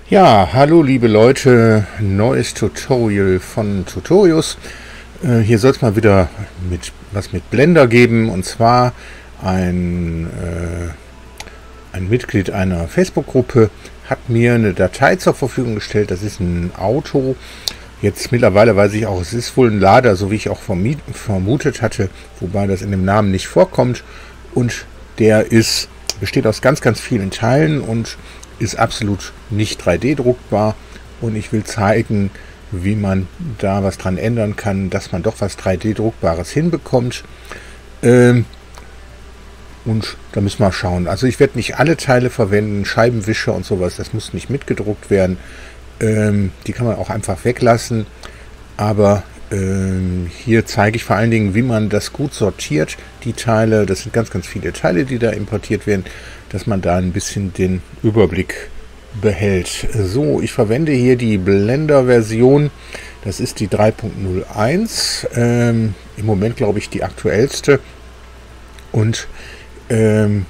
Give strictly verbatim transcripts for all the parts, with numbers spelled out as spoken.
Ja, hallo liebe Leute, neues Tutorial von Tutorius. Äh, hier soll es mal wieder mit was mit Blender geben, und zwar ein, äh, ein Mitglied einer Facebook-Gruppe hat mir eine Datei zur Verfügung gestellt. Das ist ein Auto. Jetzt mittlerweile weiß ich auch, es ist wohl ein Lader, so wie ich auch vermutet hatte, wobei das in dem Namen nicht vorkommt. Und der ist, besteht aus ganz, ganz vielen Teilen und ist absolut nicht drei D druckbar, und ich will zeigen, wie man da was dran ändern kann, dass man doch was drei D druckbares hinbekommt. Ähm, und da müssen wir schauen. Also ich werde nicht alle Teile verwenden, Scheibenwischer und sowas, das muss nicht mitgedruckt werden. Ähm, die kann man auch einfach weglassen, aber ähm, hier zeige ich vor allen Dingen, wie man das gut sortiert, die Teile. Das sind ganz, ganz viele Teile, die da importiert werden, dass man da ein bisschen den Überblick behält. So, ich verwende hier die Blender-Version. Das ist die drei Punkt null eins. Ähm, Im Moment, glaube ich, die aktuellste. Und ähm,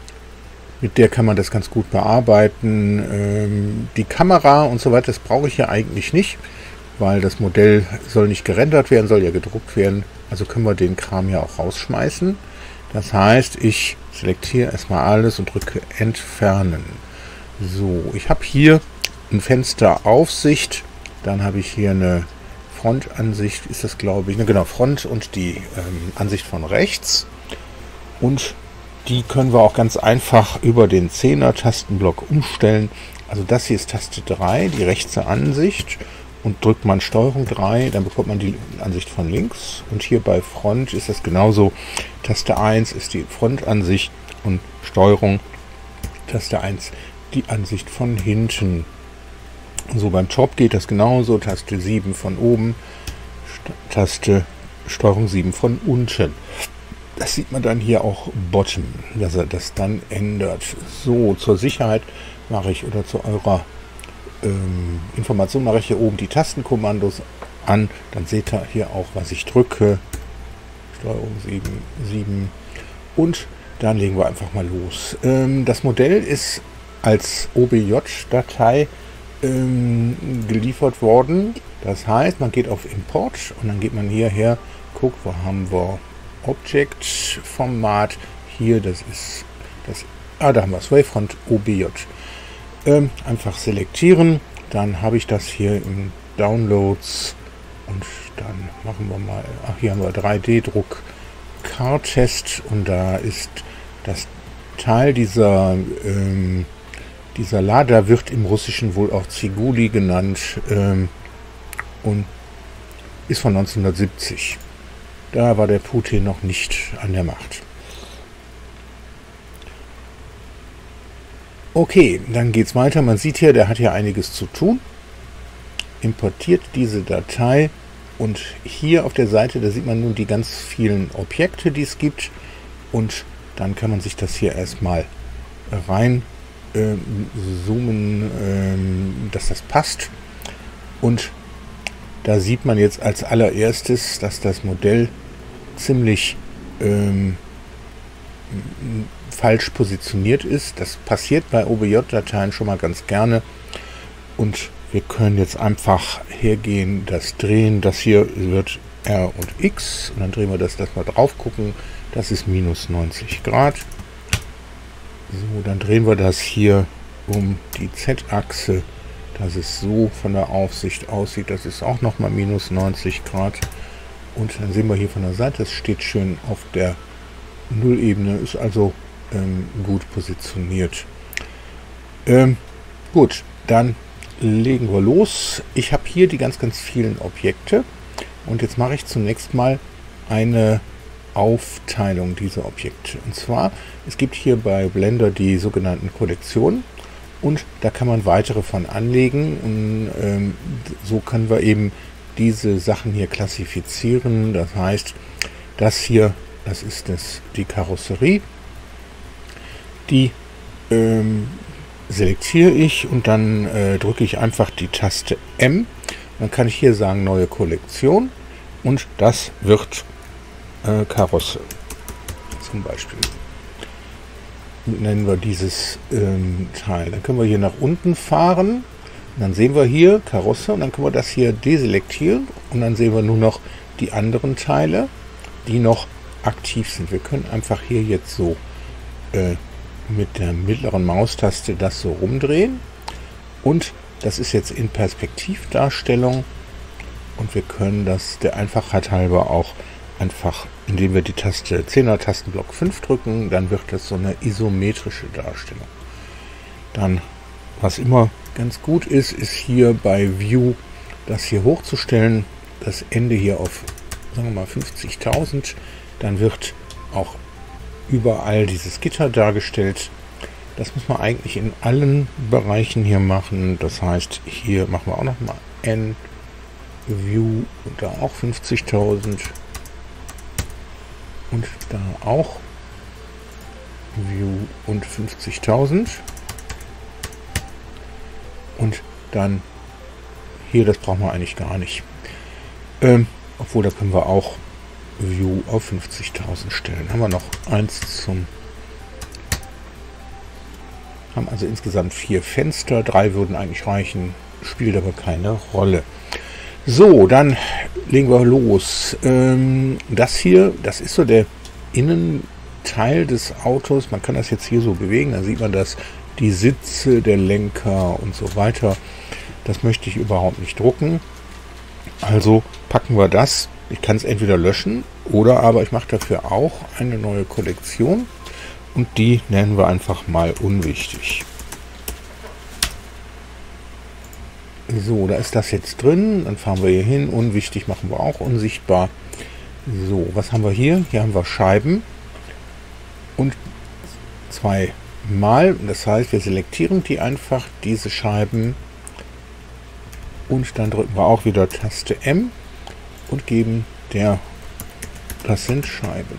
mit der kann man das ganz gut bearbeiten. Ähm, die Kamera und so weiter, das brauche ich ja eigentlich nicht, weil das Modell soll nicht gerendert werden, soll ja gedruckt werden. Also können wir den Kram ja auch rausschmeißen. Das heißt, ich selektiere erstmal alles und drücke Entfernen. So, ich habe hier ein Fenster Aufsicht, dann habe ich hier eine Frontansicht, ist das glaube ich, ne, genau, Front und die ähm, Ansicht von rechts. Und die können wir auch ganz einfach über den Zehner-Tastenblock umstellen. Also das hier ist Taste drei, die rechte Ansicht. Und drückt man Steuerung drei, dann bekommt man die Ansicht von links. Und hier bei Front ist das genauso. Taste eins ist die Frontansicht und Steuerung Taste eins die Ansicht von hinten. So, beim Top geht das genauso. Taste sieben von oben, Taste Steuerung sieben von unten. Das sieht man dann hier auch Bottom, dass er das dann ändert. So, zur Sicherheit mache ich, oder zu eurer Ähm, Information mache ich hier oben die Tastenkommandos an, dann seht ihr hier auch, was ich drücke. Steuerung sieben, sieben, und dann legen wir einfach mal los. Ähm, das Modell ist als O B J-Datei ähm, geliefert worden. Das heißt, man geht auf Import und dann geht man hierher, guckt, wo haben wir Object-Format. Hier, das ist das, ah, da haben wir es, Wavefront O B J. Ähm, einfach selektieren, dann habe ich das hier in Downloads, und dann machen wir mal, ach, hier haben wir drei D-Druck Car-Test, und da ist das Teil dieser ähm, dieser Lader, wird im Russischen wohl auch Ziguli genannt, ähm, und ist von neunzehnhundertsiebzig. Da war der Putin noch nicht an der Macht. Okay, dann geht es weiter. Man sieht hier, der hat hier einiges zu tun. Importiert diese Datei, und hier auf der Seite, da sieht man nun die ganz vielen Objekte, die es gibt, und dann kann man sich das hier erstmal rein äh, zoomen, äh, dass das passt. Und da sieht man jetzt als allererstes, dass das Modell ziemlich ähm, falsch positioniert ist. Das passiert bei O B J-Dateien schon mal ganz gerne, und wir können jetzt einfach hergehen, das drehen. Das hier wird R und X, und dann drehen wir das, das mal drauf gucken. Das ist minus neunzig Grad. So, dann drehen wir das hier um die Z-Achse, dass es so von der Aufsicht aussieht. Das ist auch noch mal minus neunzig Grad, und dann sehen wir hier von der Seite, es steht schön auf der Nullebene, ist also ähm, gut positioniert. Ähm, gut, dann legen wir los. Ich habe hier die ganz, ganz vielen Objekte, und jetzt mache ich zunächst mal eine Aufteilung dieser Objekte. Und zwar, es gibt hier bei Blender die sogenannten Kollektionen, und da kann man weitere von anlegen, und ähm, so können wir eben diese Sachen hier klassifizieren. Das heißt, das hier, das ist das, die Karosserie, die ähm, selektiere ich, und dann äh, drücke ich einfach die Taste M. Dann kann ich hier sagen, neue Kollektion, und das wird äh, Karosse zum Beispiel. Nennen wir dieses ähm, Teil. Dann können wir hier nach unten fahren, Und dann sehen wir hier Karosse und dann können wir das hier deselektieren und dann sehen wir nur noch die anderen Teile, die noch aktiv sind. Wir können einfach hier jetzt so äh, mit der mittleren Maustaste das so rumdrehen und das ist jetzt in Perspektivdarstellung und wir können das der Einfachheit halber auch einfach, indem wir die Taste zehner Tastenblock fünf drücken, dann wird das so eine isometrische Darstellung. Dann, was immer ganz gut ist, ist hier bei View das hier hochzustellen, das Ende hier auf, sagen wir mal, fünfzigtausend, dann wird auch überall dieses Gitter dargestellt. Das muss man eigentlich in allen Bereichen hier machen. Das heißt, hier machen wir auch noch mal N, View und da auch fünfzigtausend und da auch View und fünfzigtausend und dann hier, das brauchen wir eigentlich gar nicht. Ähm, obwohl, da können wir auch View auf fünfzigtausend stellen. Haben wir noch eins zum... Haben also insgesamt vier Fenster. Drei würden eigentlich reichen. Spielt aber keine Rolle. So, dann legen wir los. Ähm, das hier, das ist so der Innenteil des Autos. Man kann das jetzt hier so bewegen. Da sieht man das, die Sitze, der Lenker und so weiter. Das möchte ich überhaupt nicht drucken. Also packen wir das. Ich kann es entweder löschen oder aber ich mache dafür auch eine neue Kollektion und die nennen wir einfach mal unwichtig. So, da ist das jetzt drin. Dann fahren wir hier hin. Unwichtig machen wir auch unsichtbar. So, was haben wir hier? Hier haben wir Scheiben und zweimal. Das heißt, wir selektieren die einfach, diese Scheiben. Und dann drücken wir auch wieder Taste M und geben der, das sind Scheiben.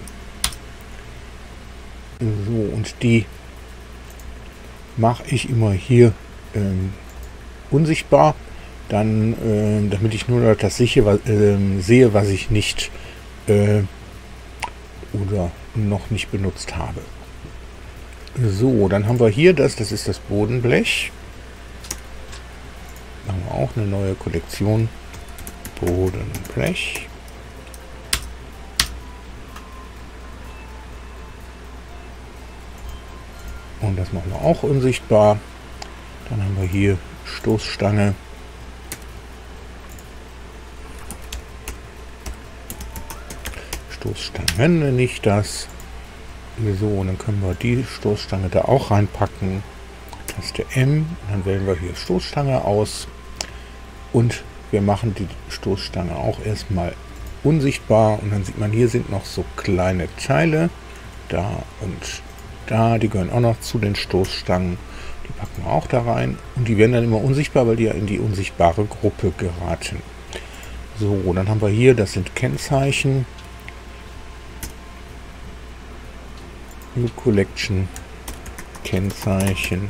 So, und die mache ich immer hier ähm, unsichtbar, dann, ähm, damit ich nur noch das sehe, was, ähm, sehe, was ich nicht äh, oder noch nicht benutzt habe. So, dann haben wir hier das, das ist das Bodenblech. Machen wir auch eine neue Kollektion. Bodenblech. Und das machen wir auch unsichtbar. Dann haben wir hier Stoßstange. Stoßstangen nenne ich das. So, und dann können wir die Stoßstange da auch reinpacken. Taste M, dann wählen wir hier Stoßstange aus und wir machen die Stoßstange auch erstmal unsichtbar und dann sieht man, hier sind noch so kleine Teile, da und da, die gehören auch noch zu den Stoßstangen, die packen wir auch da rein und die werden dann immer unsichtbar, weil die ja in die unsichtbare Gruppe geraten. So, dann haben wir hier, das sind Kennzeichen, New Collection, Kennzeichen.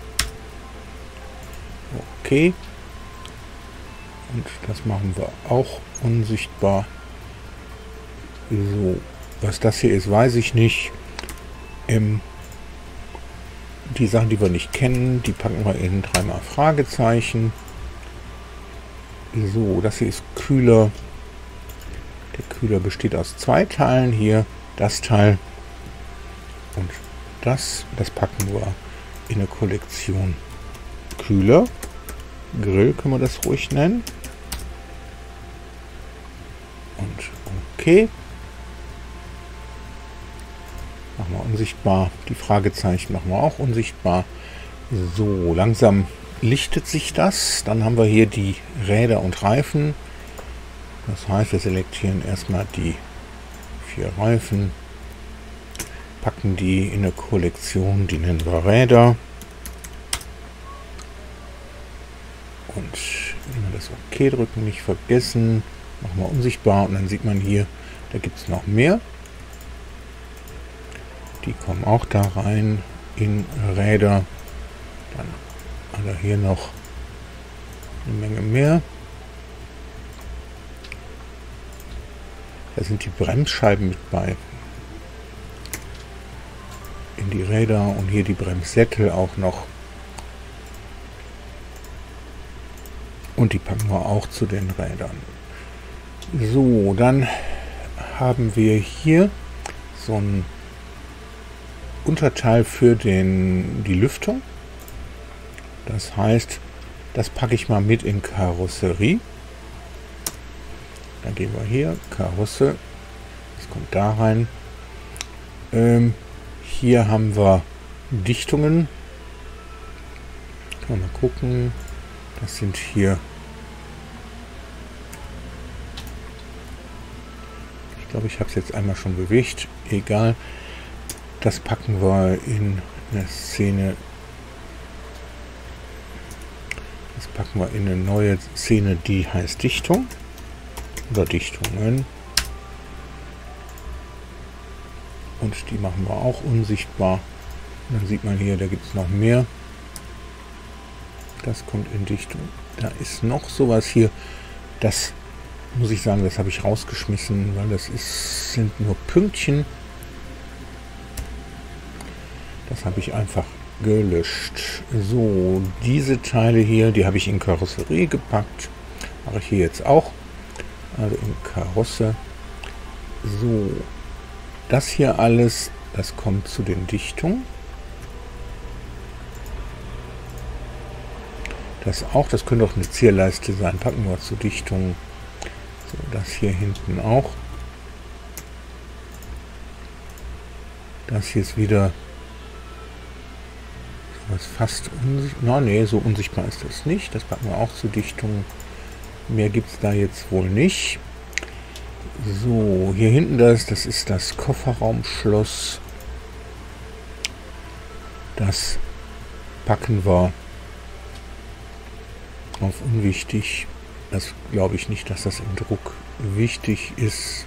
Okay, und das machen wir auch unsichtbar. So, was das hier ist, weiß ich nicht. Ähm, die Sachen, die wir nicht kennen, die packen wir in dreimal Fragezeichen. So, das hier ist Kühler. Der Kühler besteht aus zwei Teilen. Hier das Teil und das. Das packen wir in eine Kollektion Kühler. Grill können wir das ruhig nennen. Und okay. Machen wir unsichtbar. Die Fragezeichen machen wir auch unsichtbar. So, langsam lichtet sich das. Dann haben wir hier die Räder und Reifen. Das heißt, wir selektieren erstmal die vier Reifen, packen die in eine Kollektion, die nennen wir Räder. Und wenn wir das OK drücken, nicht vergessen, machen wir unsichtbar und dann sieht man hier, da gibt es noch mehr. Die kommen auch da rein in Räder. Dann hat er hier noch eine Menge mehr. Da sind die Bremsscheiben mit bei. In die Räder und hier die Bremssättel auch noch. Und die packen wir auch zu den Rädern. So, dann haben wir hier so ein Unterteil für den, die Lüftung. Das heißt, das packe ich mal mit in Karosserie. Dann gehen wir hier, Karosse, das kommt da rein. Ähm, hier haben wir Dichtungen. Können wir mal gucken. Das sind hier, ich glaube, ich habe es jetzt einmal schon bewegt. Egal. Das packen wir in eine Szene. Das packen wir in eine neue Szene, die heißt Dichtung. Oder Dichtungen. Und die machen wir auch unsichtbar. Und dann sieht man hier, da gibt es noch mehr. Das kommt in Dichtung. Da ist noch sowas hier. Das muss ich sagen, das habe ich rausgeschmissen, weil das ist, sind nur Pünktchen. Das habe ich einfach gelöscht. So, diese Teile hier, die habe ich in Karosserie gepackt. Mache ich hier jetzt auch. Also in Karosse. So, das hier alles, das kommt zu den Dichtungen. Das auch, das könnte auch eine Zierleiste sein. Packen wir zur Dichtung. So, das hier hinten auch. Das hier ist wieder was fast unsichtbar. Na, nee, so unsichtbar ist das nicht. Das packen wir auch zur Dichtung. Mehr gibt es da jetzt wohl nicht. So, hier hinten das, das ist das Kofferraumschloss. Das packen wir auf unwichtig. Das glaube ich nicht, dass das im Druck wichtig ist.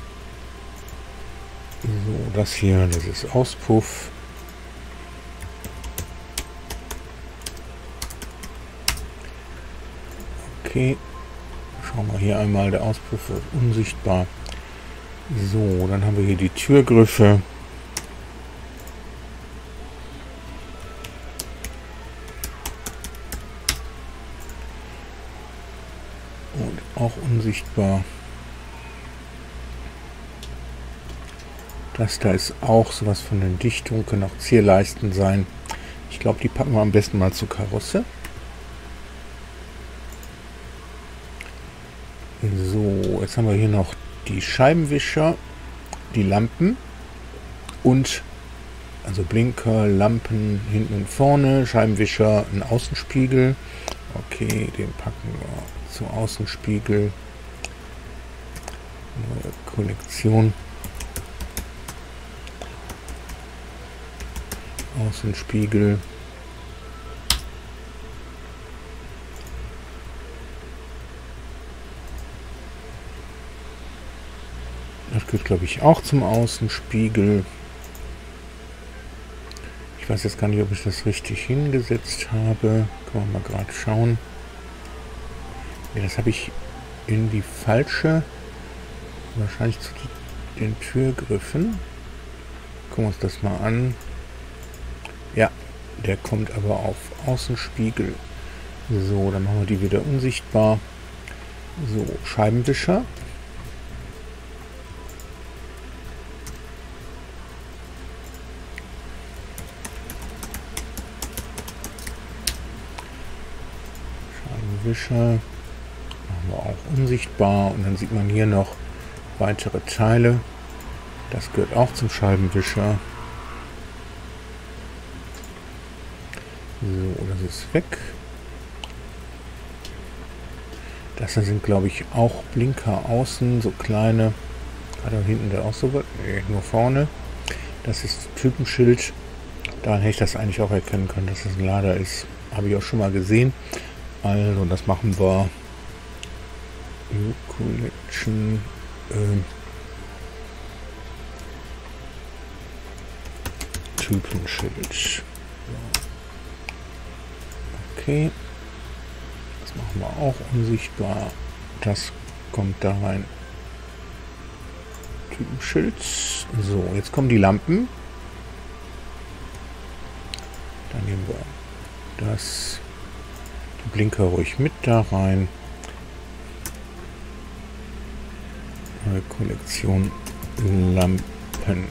So, das hier, das ist Auspuff. Okay. Schauen wir hier einmal, der Auspuff wird unsichtbar. So, dann haben wir hier die Türgriffe. Und auch unsichtbar. Das da ist auch sowas von den Dichtungen, können auch Zierleisten sein. Ich glaube, die packen wir am besten mal zur Karosse. So, jetzt haben wir hier noch die Scheibenwischer, die Lampen und also Blinker, Lampen hinten und vorne, Scheibenwischer, ein Außenspiegel. Okay, den packen wir zum Außenspiegel. Neue Kollektion. Außenspiegel. Das gehört, glaube ich, auch zum Außenspiegel. Ich weiß jetzt gar nicht, ob ich das richtig hingesetzt habe. Können wir mal gerade schauen. Ja, das habe ich in die falsche, wahrscheinlich zu den Türgriffen. Gucken wir uns das mal an. Ja, der kommt aber auf Außenspiegel. So, dann machen wir die wieder unsichtbar. So, Scheibenwischer. Scheibenwischer. Machen wir auch unsichtbar. Und dann sieht man hier noch weitere Teile. Das gehört auch zum Scheibenwischer. So, das ist weg. Das sind, glaube ich, auch Blinker außen, so kleine. Gerade hinten der auch so wird. Nee, nur vorne. Das ist Typenschild. Daran hätte ich das eigentlich auch erkennen können, dass es ein Lader ist. Habe ich auch schon mal gesehen. Also, das machen wir. Collection. Äh, Typenschild. So. Okay. Das machen wir auch unsichtbar. Das kommt da rein. Typenschild. So, jetzt kommen die Lampen. Dann nehmen wir das. Die Blinker ruhig mit da rein. Neue Kollektion Lampen.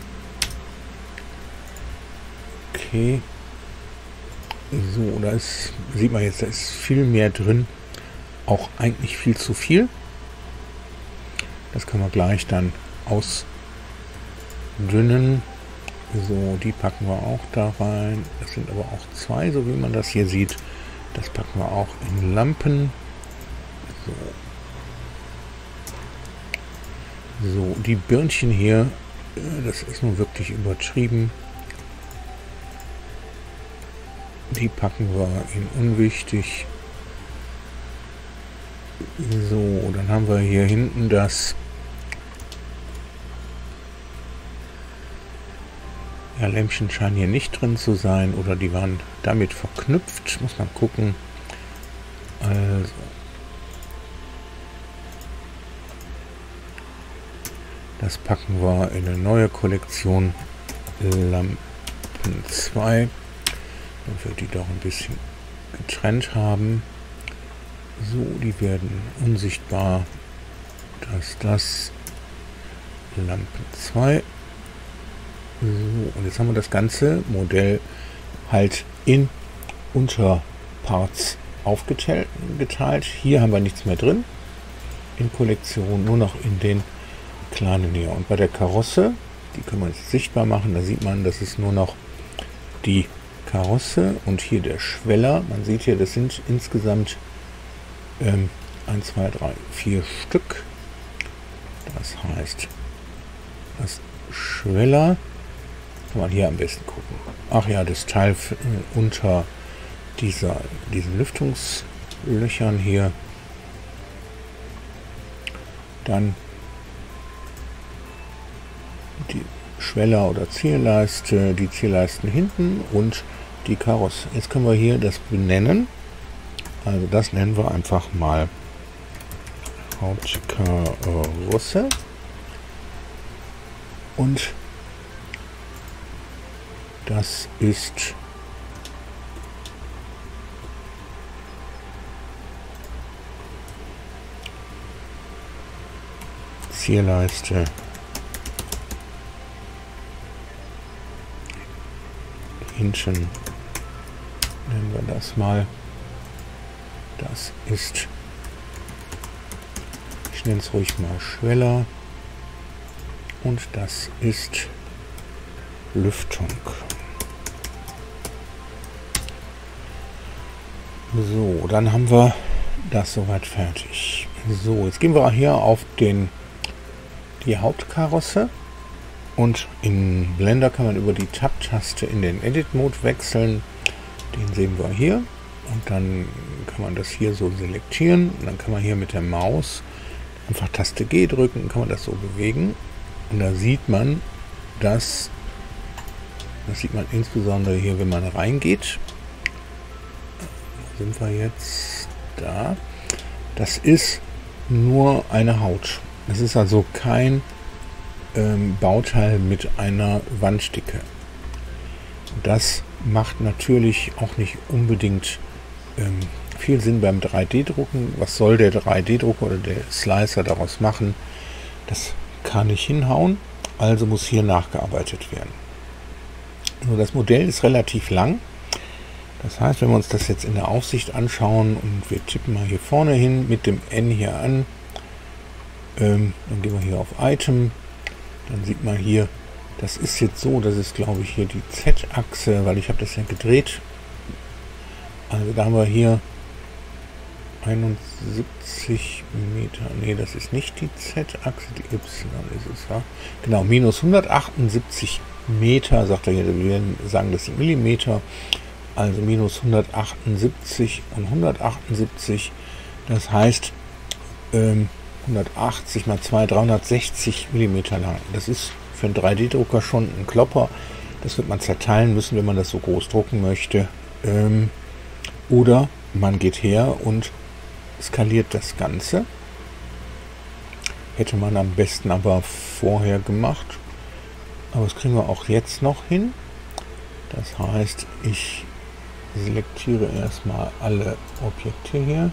Okay. So, da ist, sieht man jetzt, da ist viel mehr drin. Auch eigentlich viel zu viel. Das kann man gleich dann ausdünnen. So, die packen wir auch da rein. Das sind aber auch zwei, so wie man das hier sieht. Das packen wir auch in Lampen. So, so die Birnchen hier, das ist nun wirklich übertrieben. Die packen wir in unwichtig. So, dann haben wir hier hinten das ja, Lämpchen scheinen hier nicht drin zu sein oder die waren damit verknüpft. Muss man gucken. Also das packen wir in eine neue Kollektion Lampen zwei. Dann wird die doch ein bisschen getrennt haben. So, die werden unsichtbar. Das das Lampen zwei. So, und jetzt haben wir das ganze Modell halt in Unterparts aufgeteilt. Hier haben wir nichts mehr drin in Kollektion, nur noch in den kleinen hier. Und bei der Karosse, die können wir jetzt sichtbar machen, da sieht man, das ist nur noch die Karosse und hier der Schweller. Man sieht hier, das sind insgesamt ähm, eins, zwei, drei, vier Stück. Das heißt, das Schweller kann man hier am besten gucken. Ach ja, das Teil äh, unter dieser, diesen Lüftungslöchern hier. Dann die Schweller oder Zierleiste, die Zierleisten hinten und die Karosse. Jetzt können wir hier das benennen. Also das nennen wir einfach mal Hauptkarosse. Und das ist Zierleiste hinten, nennen wir das mal. Das ist, ich nenne es ruhig mal Schweller. Und das ist Lüftung. So, dann haben wir das soweit fertig. So, jetzt gehen wir hier auf den, die Hauptkarosse. Und in Blender kann man über die Tab-Taste in den Edit-Mode wechseln. Den sehen wir hier. Und dann kann man das hier so selektieren. Und dann kann man hier mit der Maus einfach Taste G drücken, kann man das so bewegen. Und da sieht man, dass, das sieht man insbesondere hier, wenn man reingeht. Da sind wir jetzt da. Das ist nur eine Haut. Das ist also kein ähm, Bauteil mit einer Wanddicke. Das macht natürlich auch nicht unbedingt ähm, viel Sinn beim drei D Drucken. Was soll der drei D Drucker oder der Slicer daraus machen? Das kann nicht hinhauen, also muss hier nachgearbeitet werden. Nur das Modell ist relativ lang. Das heißt, wenn wir uns das jetzt in der Aufsicht anschauen und wir tippen mal hier vorne hin mit dem N hier an, ähm, dann gehen wir hier auf Item, dann sieht man hier, das ist jetzt so, das ist glaube ich hier die Z-Achse, weil ich habe das ja gedreht. Also da haben wir hier einundsiebzig Meter, nee, das ist nicht die Z-Achse, die Y ist es, ja. Genau, minus hundertachtundsiebzig Meter, sagt er hier, wir werden sagen, das sind Millimeter, also minus hundertachtundsiebzig und hundertachtundsiebzig, das heißt ähm, hundertachtzig mal zwei, dreihundertsechzig Millimeter lang. Das ist für einen drei D Drucker schon ein Klopper, das wird man zerteilen müssen, wenn man das so groß drucken möchte. Ähm, oder man geht her und skaliert das Ganze. Hätte man am besten aber vorher gemacht. Aber das kriegen wir auch jetzt noch hin. Das heißt, ich selektiere erstmal alle Objekte hier.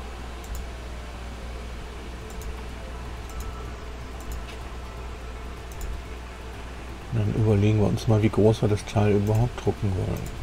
Und dann überlegen wir uns mal, wie groß wir das Teil überhaupt drucken wollen.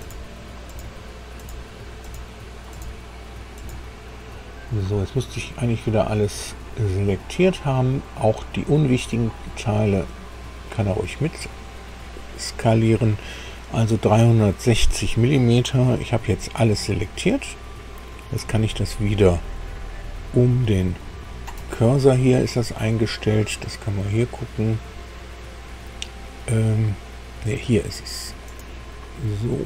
So, jetzt müsste ich eigentlich wieder alles selektiert haben. Auch die unwichtigen Teile kann er ruhig mit skalieren. Also dreihundertsechzig Millimeter. Ich habe jetzt alles selektiert. Jetzt kann ich das wieder um den Cursor hier ist das eingestellt. Das kann man hier gucken. Ähm, ne, hier ist es. So.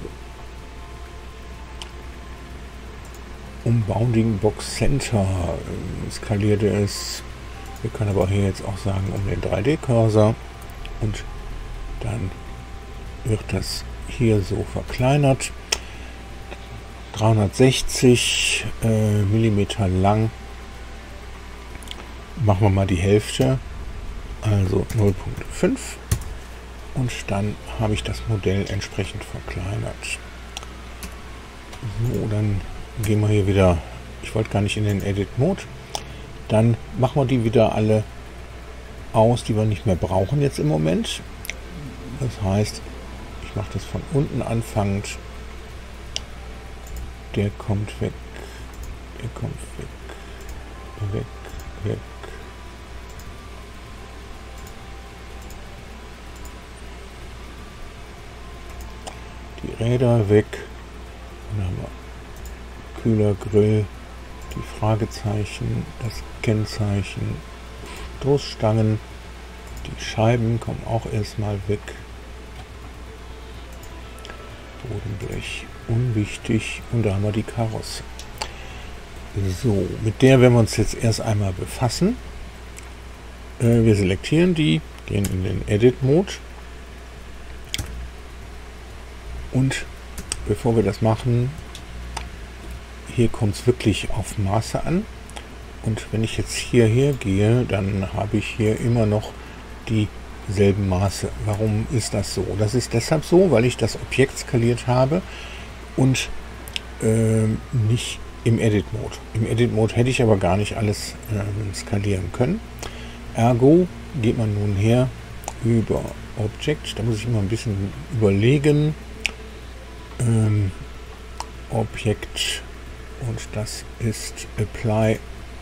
Um Bounding Box Center äh, skaliert es. Wir können aber hier jetzt auch sagen um den drei D-Cursor. Und dann wird das hier so verkleinert. dreihundertsechzig äh, Millimeter lang. Machen wir mal die Hälfte. Also null Komma fünf. Und dann habe ich das Modell entsprechend verkleinert. So, dann gehen wir hier wieder, ich wollte gar nicht in den Edit-Mode, dann machen wir die wieder alle aus, die wir nicht mehr brauchen jetzt im Moment. Das heißt, ich mache das von unten anfangend, der kommt weg, der kommt weg, weg, weg. Die Räder weg, dann haben wir Kühler, Grill, die Fragezeichen, das Kennzeichen, Stoßstangen, die Scheiben kommen auch erstmal weg. Bodenblech, unwichtig, und da haben wir die Karosse. So, mit der werden wir uns jetzt erst einmal befassen. Äh, wir selektieren die, gehen in den Edit-Mode. Und bevor wir das machen, hier kommt es wirklich auf Maße an. Und wenn ich jetzt hierher gehe, dann habe ich hier immer noch dieselben Maße. Warum ist das so? Das ist deshalb so, weil ich das Objekt skaliert habe und äh, nicht im Edit-Mode. Im Edit-Mode hätte ich aber gar nicht alles äh, skalieren können. Ergo geht man nun her über Object. Da muss ich immer ein bisschen überlegen. Ähm, Objekt, und das ist Apply.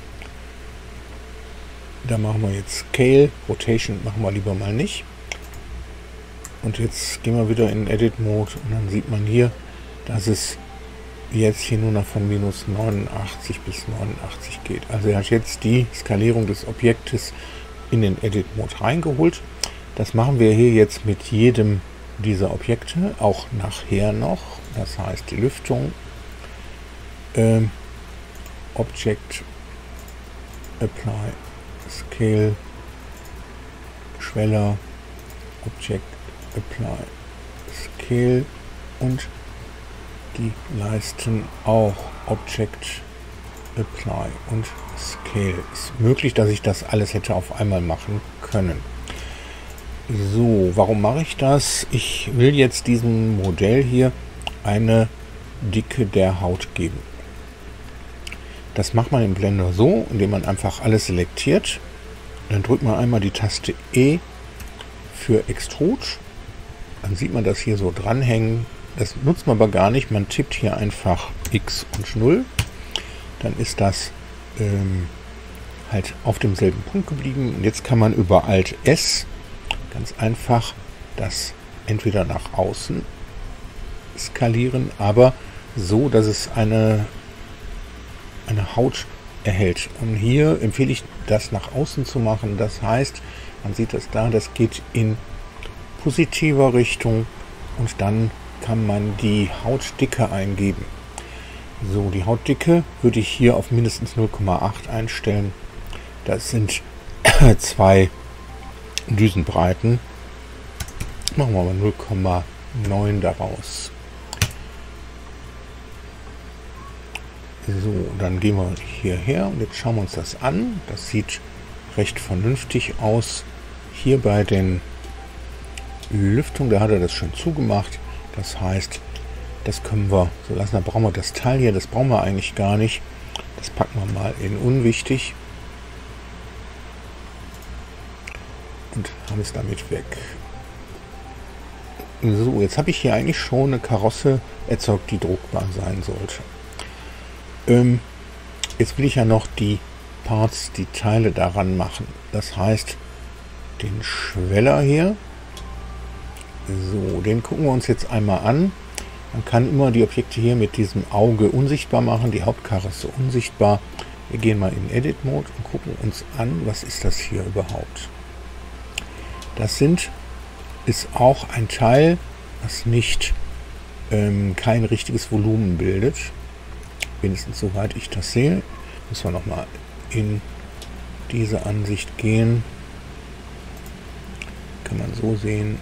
Da machen wir jetzt Scale, Rotation machen wir lieber mal nicht. Und jetzt gehen wir wieder in Edit Mode und dann sieht man hier, dass es jetzt hier nur noch von minus neunundachtzig bis neunundachtzig geht. Also er hat jetzt die Skalierung des Objektes in den Edit Mode reingeholt. Das machen wir hier jetzt mit jedem dieser Objekte, auch nachher noch. Das heißt die Lüftung, ähm, Object, Apply, Scale, Schweller, Object, Apply, Scale und die Leisten auch Object, Apply und Scale. Ist möglich, dass ich das alles hätte auf einmal machen können. So, warum mache ich das? Ich will jetzt diesem Modell hier eine Dicke der Haut geben. Das macht man im Blender so, indem man einfach alles selektiert. Dann drückt man einmal die Taste E für Extrude. Dann sieht man das hier so dranhängen. Das nutzt man aber gar nicht. Man tippt hier einfach X und null. Dann ist das ähm, halt auf demselben Punkt geblieben. Und jetzt kann man über Alt S ganz einfach das entweder nach außen skalieren, aber so, dass es eine, eine Haut erhält. Und hier empfehle ich, das nach außen zu machen. Das heißt, man sieht das da, das geht in positiver Richtung und dann kann man die Hautdicke eingeben. So, die Hautdicke würde ich hier auf mindestens null Komma acht einstellen. Das sind zwei Düsenbreiten. Machen wir mal null Komma neun daraus. So, dann gehen wir hierher und jetzt schauen wir uns das an. Das sieht recht vernünftig aus. Hier bei den Lüftungen, da hat er das schon zugemacht. Das heißt, Das können wir so lassen. Da brauchen wir das Teil hier, das brauchen wir eigentlich gar nicht. Das packen wir mal in unwichtig. Und haben es damit weg. So, jetzt habe ich hier eigentlich schon eine Karosse erzeugt, die druckbar sein sollte. Ähm, jetzt will ich ja noch die Parts, die Teile daran machen. Das heißt, den Schweller hier. So, den gucken wir uns jetzt einmal an. Man kann immer die Objekte hier mit diesem Auge unsichtbar machen, die Hauptkarosse unsichtbar. Wir gehen mal in Edit Mode und gucken uns an, was ist das hier überhaupt. Das sind, ist auch ein Teil, das nicht ähm, kein richtiges Volumen bildet. Wenigstens soweit ich das sehe. Müssen wir nochmal in diese Ansicht gehen. Kann man so sehen.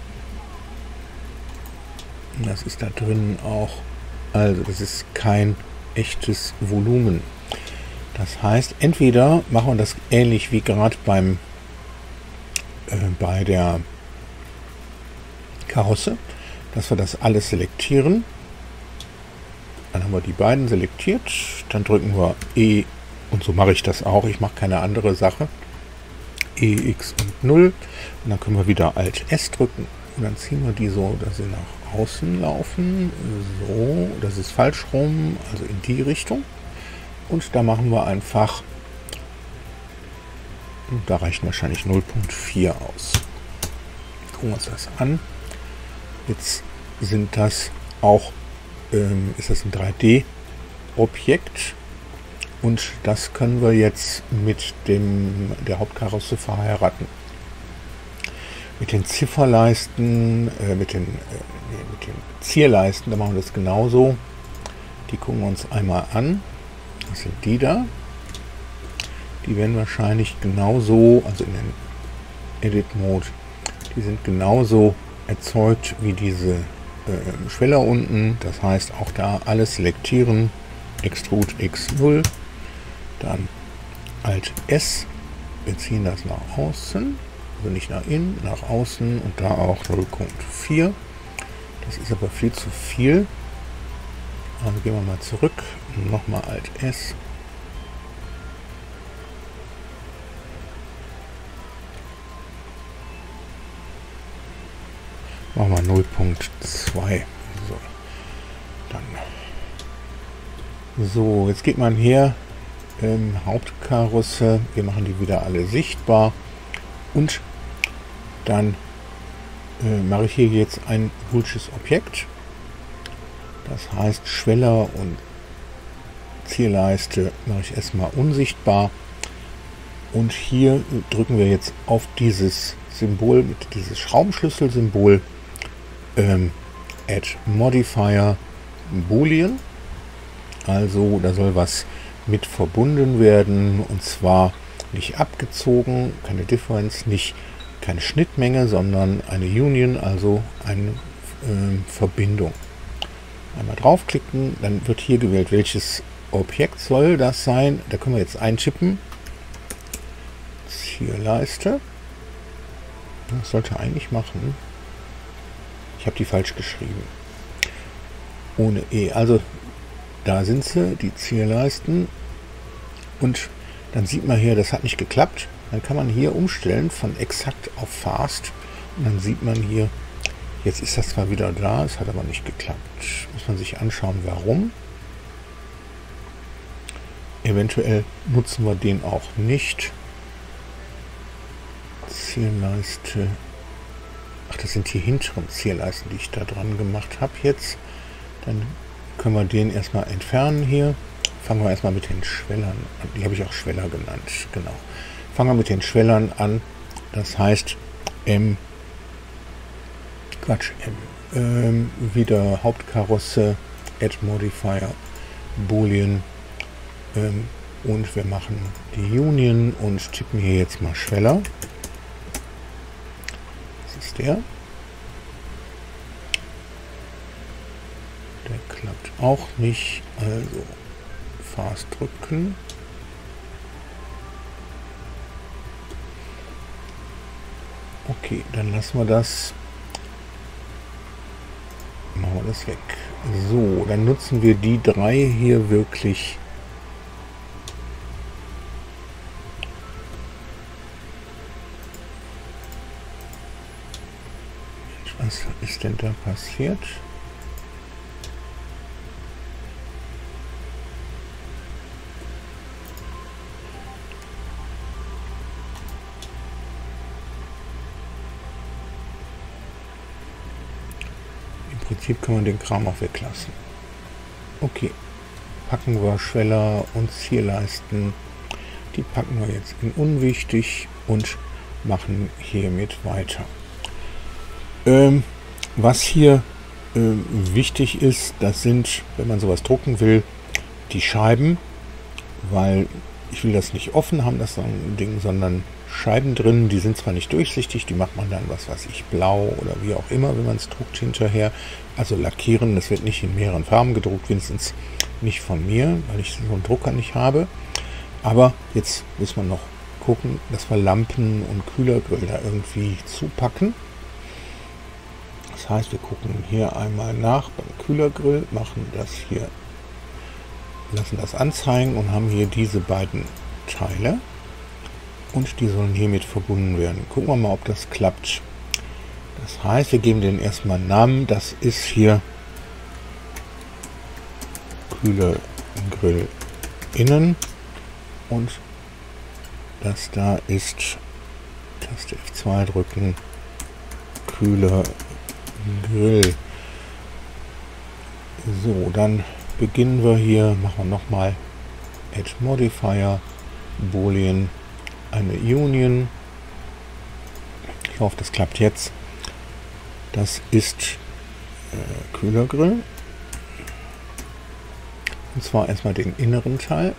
Das ist da drin auch. Also das ist kein echtes Volumen. Das heißt, entweder machen wir das ähnlich wie gerade beim äh, bei der Karosse, dass wir das alles selektieren. Dann haben wir die beiden selektiert. Dann drücken wir E, und so mache ich das auch. Ich mache keine andere Sache. E, X und null. Und dann können wir wieder Alt S drücken. Und dann ziehen wir die so, dass sie nach außen laufen. So, das ist falsch rum, also in die Richtung. Und da machen wir einfach, da reichen wahrscheinlich null Komma vier aus. Gucken wir uns das an. Jetzt sind das auch, ähm, ist das ein drei D Objekt. Und das können wir jetzt mit dem, der Hauptkarosse verheiraten. Mit den Zifferleisten, äh, mit, den, äh, mit den Zierleisten, da machen wir das genauso. Die gucken wir uns einmal an. Das sind die da. Die werden wahrscheinlich genauso, also in den Edit-Mode, die sind genauso erzeugt wie diese äh, Schweller unten. Das heißt, auch da alles selektieren. Extrude X null. Dann Alt S. Wir ziehen das nach außen. Also nicht nach innen, nach außen und da auch null Komma vier. Das ist aber viel zu viel. Also gehen wir mal zurück. Nochmal Alt S. Machen wir null Komma zwei. So. Dann. So, jetzt geht man hier im Hauptkarosse. Wir machen die wieder alle sichtbar. Und dann äh, mache ich hier jetzt ein boolsches Objekt. Das heißt, Schweller und Zierleiste mache ich erstmal unsichtbar. Und hier drücken wir jetzt auf dieses Symbol, mit dieses Schraubenschlüssel-Symbol, ähm, Add Modifier Boolean. Also da soll was mit verbunden werden, und zwar nicht abgezogen, keine Differenz, nicht keine Schnittmenge, sondern eine Union, also eine äh, Verbindung. Einmal draufklicken, dann wird hier gewählt, welches Objekt soll das sein. Da können wir jetzt eintippen. Zierleiste. Das sollte eigentlich machen. Ich habe die falsch geschrieben. Ohne E. Also da sind sie, die Zierleisten. Und dann sieht man hier, das hat nicht geklappt. Dann kann man hier umstellen von exakt auf fast. Und dann sieht man hier, jetzt ist das zwar wieder da, es hat aber nicht geklappt. Muss man sich anschauen, warum. Eventuell nutzen wir den auch nicht. Zierleiste. Ach, das sind die hinteren Zierleisten, die ich da dran gemacht habe jetzt. Dann können wir den erstmal entfernen hier. Fangen wir erstmal mit den Schwellern an. Die habe ich auch Schweller genannt. Genau. Fangen wir mit den Schwellern an. Das heißt, M. Quatsch, M. Ähm, wieder Hauptkarosse, Add Modifier, Boolean. Ähm, und wir machen die Union und tippen hier jetzt mal Schweller. Das ist der. Der klappt auch nicht. Also Fast drücken. Okay, dann lassen wir das. Machen wir das weg. So, dann nutzen wir die drei hier wirklich. Was ist denn da passiert? Im Prinzip kann man den Kram auch weglassen. Okay, packen wir Schweller und Zierleisten. Die packen wir jetzt in unwichtig und machen hiermit weiter. Ähm, was hier äh, wichtig ist, das sind, wenn man sowas drucken will, die Scheiben, weil ich will das nicht offen haben, das Ding, sondern Scheiben drin, die sind zwar nicht durchsichtig, die macht man dann, was weiß ich, blau oder wie auch immer, wenn man es druckt hinterher. Also lackieren, das wird nicht in mehreren Farben gedruckt, wenigstens nicht von mir, weil ich so einen Drucker nicht habe. Aber jetzt muss man noch gucken, dass wir Lampen und Kühlergrill da irgendwie zupacken. Das heißt, wir gucken hier einmal nach beim Kühlergrill, machen das hier, lassen das anzeigen und haben hier diese beiden Teile und die sollen hiermit verbunden werden. Gucken wir mal, ob das klappt. Das heißt, wir geben denen erstmal einen Namen. Das ist hier Kühlergrill innen und das da ist, Taste F zwei drücken, Kühlergrill. Grill. So, dann beginnen wir hier, machen wir nochmal Add Modifier, Boolean, eine Union. Ich hoffe, das klappt jetzt. Das ist äh, Kühlergrill. Und zwar erstmal den inneren Teil.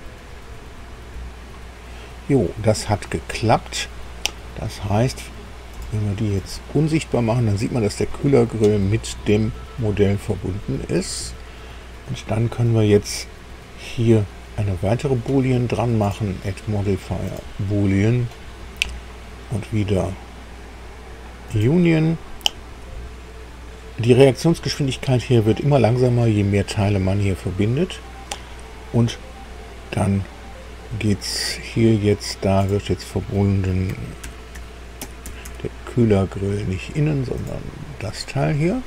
Jo, das hat geklappt. Das heißt, wenn wir die jetzt unsichtbar machen, dann sieht man, dass der Kühlergrill mit dem Modell verbunden ist. Und dann können wir jetzt hier eine weitere Boolean dran machen. Add Modifier Boolean und wieder Union. Die Reaktionsgeschwindigkeit hier wird immer langsamer, je mehr Teile man hier verbindet. Und dann geht es hier jetzt, da wird jetzt verbunden der Kühlergrill nicht innen, sondern das Teil hier.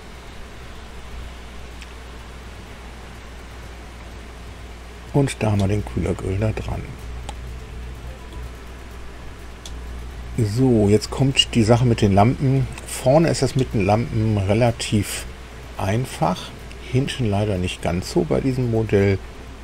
Und da haben wir den Kühlergrill da dran. So, jetzt kommt die Sache mit den Lampen. Vorne ist das mit den Lampen relativ einfach. Hinten leider nicht ganz so bei diesem Modell.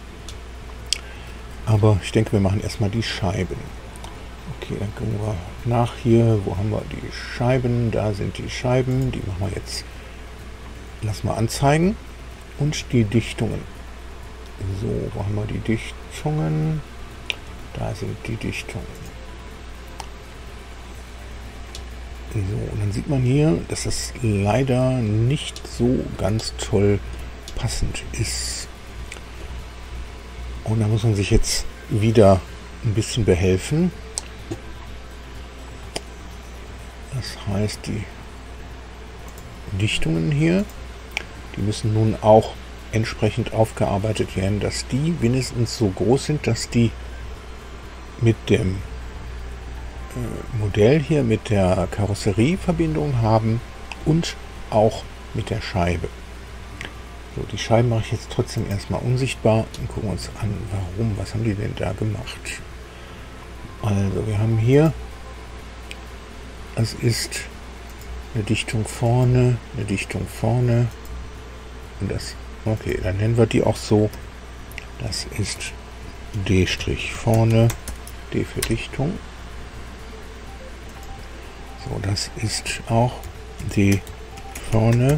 Aber ich denke, wir machen erstmal die Scheiben. Okay, dann gucken wir nach hier. Wo haben wir die Scheiben? Da sind die Scheiben. Die machen wir jetzt. Lassen wir anzeigen. Und die Dichtungen. So, wo haben wir die Dichtungen? Da sind die Dichtungen. So, und dann sieht man hier, dass das leider nicht so ganz toll passend ist. Und da muss man sich jetzt wieder ein bisschen behelfen. Das heißt, die Dichtungen hier, die müssen nun auch entsprechend aufgearbeitet werden, dass die wenigstens so groß sind, dass die mit dem äh, Modell hier, mit der Karosserie Verbindung haben und auch mit der Scheibe. So, die Scheiben mache ich jetzt trotzdem erstmal unsichtbar und gucken uns an, warum, was haben die denn da gemacht. Also, wir haben hier, das ist eine Dichtung vorne, eine Dichtung vorne und das, okay, dann nennen wir die auch so, das ist D' vorne, D für Dichtung. So, das ist auch D vorne.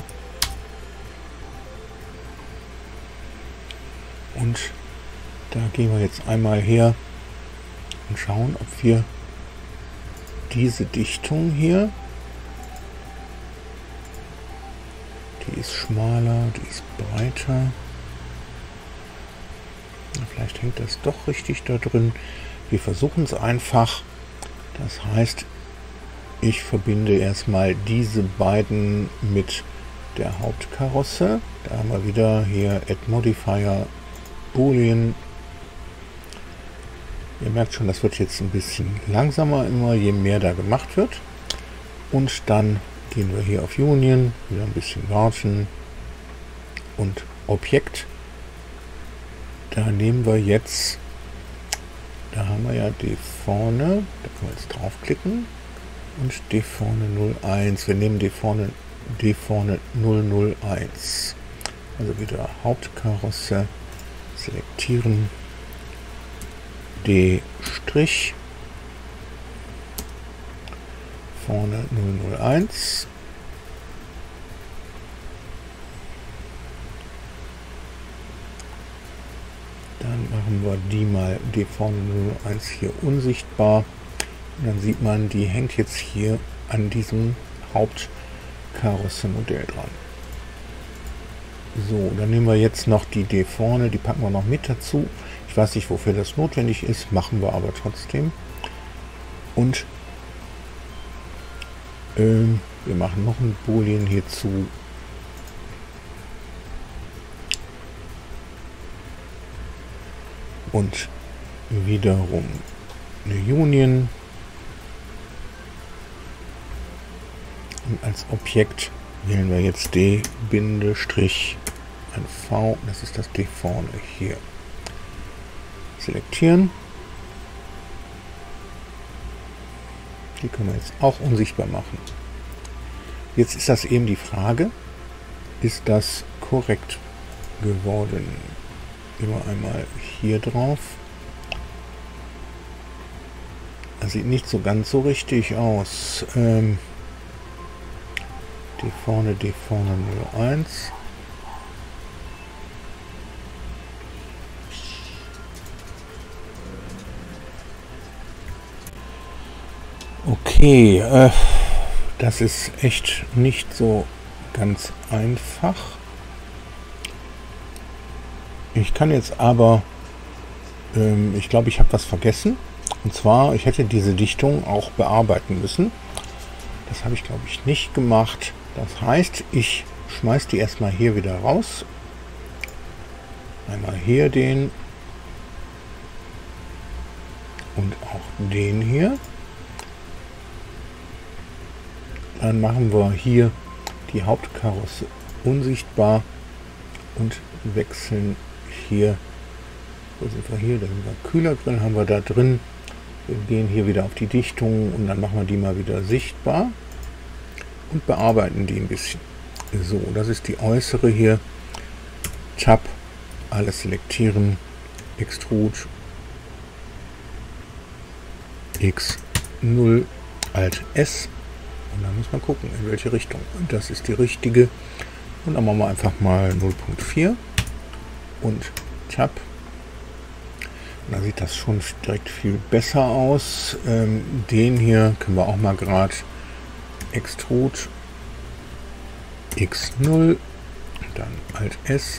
Und da gehen wir jetzt einmal her und schauen, ob wir diese Dichtung hier, die ist schmaler, die ist breiter. Vielleicht hängt das doch richtig da drin. Wir versuchen es einfach. Das heißt, ich verbinde erstmal diese beiden mit der Hauptkarosse. Da haben wir wieder hier Add Modifier Boolean. Ihr merkt schon, das wird jetzt ein bisschen langsamer immer, je mehr da gemacht wird. Und dann gehen wir hier auf Union, wieder ein bisschen warten. Und Objekt. Da nehmen wir jetzt, da haben wir ja die vorne, da können wir jetzt draufklicken. Und die vorne null eins. Wir nehmen die vorne, die vorne null null eins. Also wieder Hauptkarosse. Selektieren. D Strich. Vorne null null eins. Dann machen wir die mal, die vorne null null eins hier unsichtbar. Und dann sieht man, die hängt jetzt hier an diesem Hauptkarosse-Modell dran. So, dann nehmen wir jetzt noch die D vorne, die packen wir noch mit dazu. Ich weiß nicht, wofür das notwendig ist, machen wir aber trotzdem. Und ähm, wir machen noch ein Boolean hierzu. Und wiederum eine Union. Und als Objekt wählen wir jetzt D Bindestrich ein V, das ist das D vorne hier. Selektieren. Die können wir jetzt auch unsichtbar machen. Jetzt ist das eben die Frage, ist das korrekt geworden? Gehen wir einmal hier drauf. Das sieht nicht so ganz so richtig aus. Ähm, die vorne, die vorne null eins. Okay, äh, das ist echt nicht so ganz einfach. Ich kann jetzt aber, ähm, ich glaube, ich habe was vergessen. Und zwar, ich hätte diese Dichtung auch bearbeiten müssen. Das habe ich, glaube ich, nicht gemacht. Das heißt, ich schmeiße die erstmal hier wieder raus. Einmal hier den und auch den hier. Dann machen wir hier die Hauptkarosse unsichtbar und wechseln hier, wo sind wir hier, da sind wir Kühlergrill, haben wir da drin. Wir gehen hier wieder auf die Dichtung und dann machen wir die mal wieder sichtbar und bearbeiten die ein bisschen. So, das ist die äußere hier. Tab, alles selektieren, Extrude, X null, Alt S. Und dann muss man gucken, in welche Richtung. Und das ist die richtige. Und dann machen wir einfach mal null Punkt vier und Tab. Und dann sieht das schon direkt viel besser aus. Ähm, den hier können wir auch mal gerade Extrude X null, dann Alt S.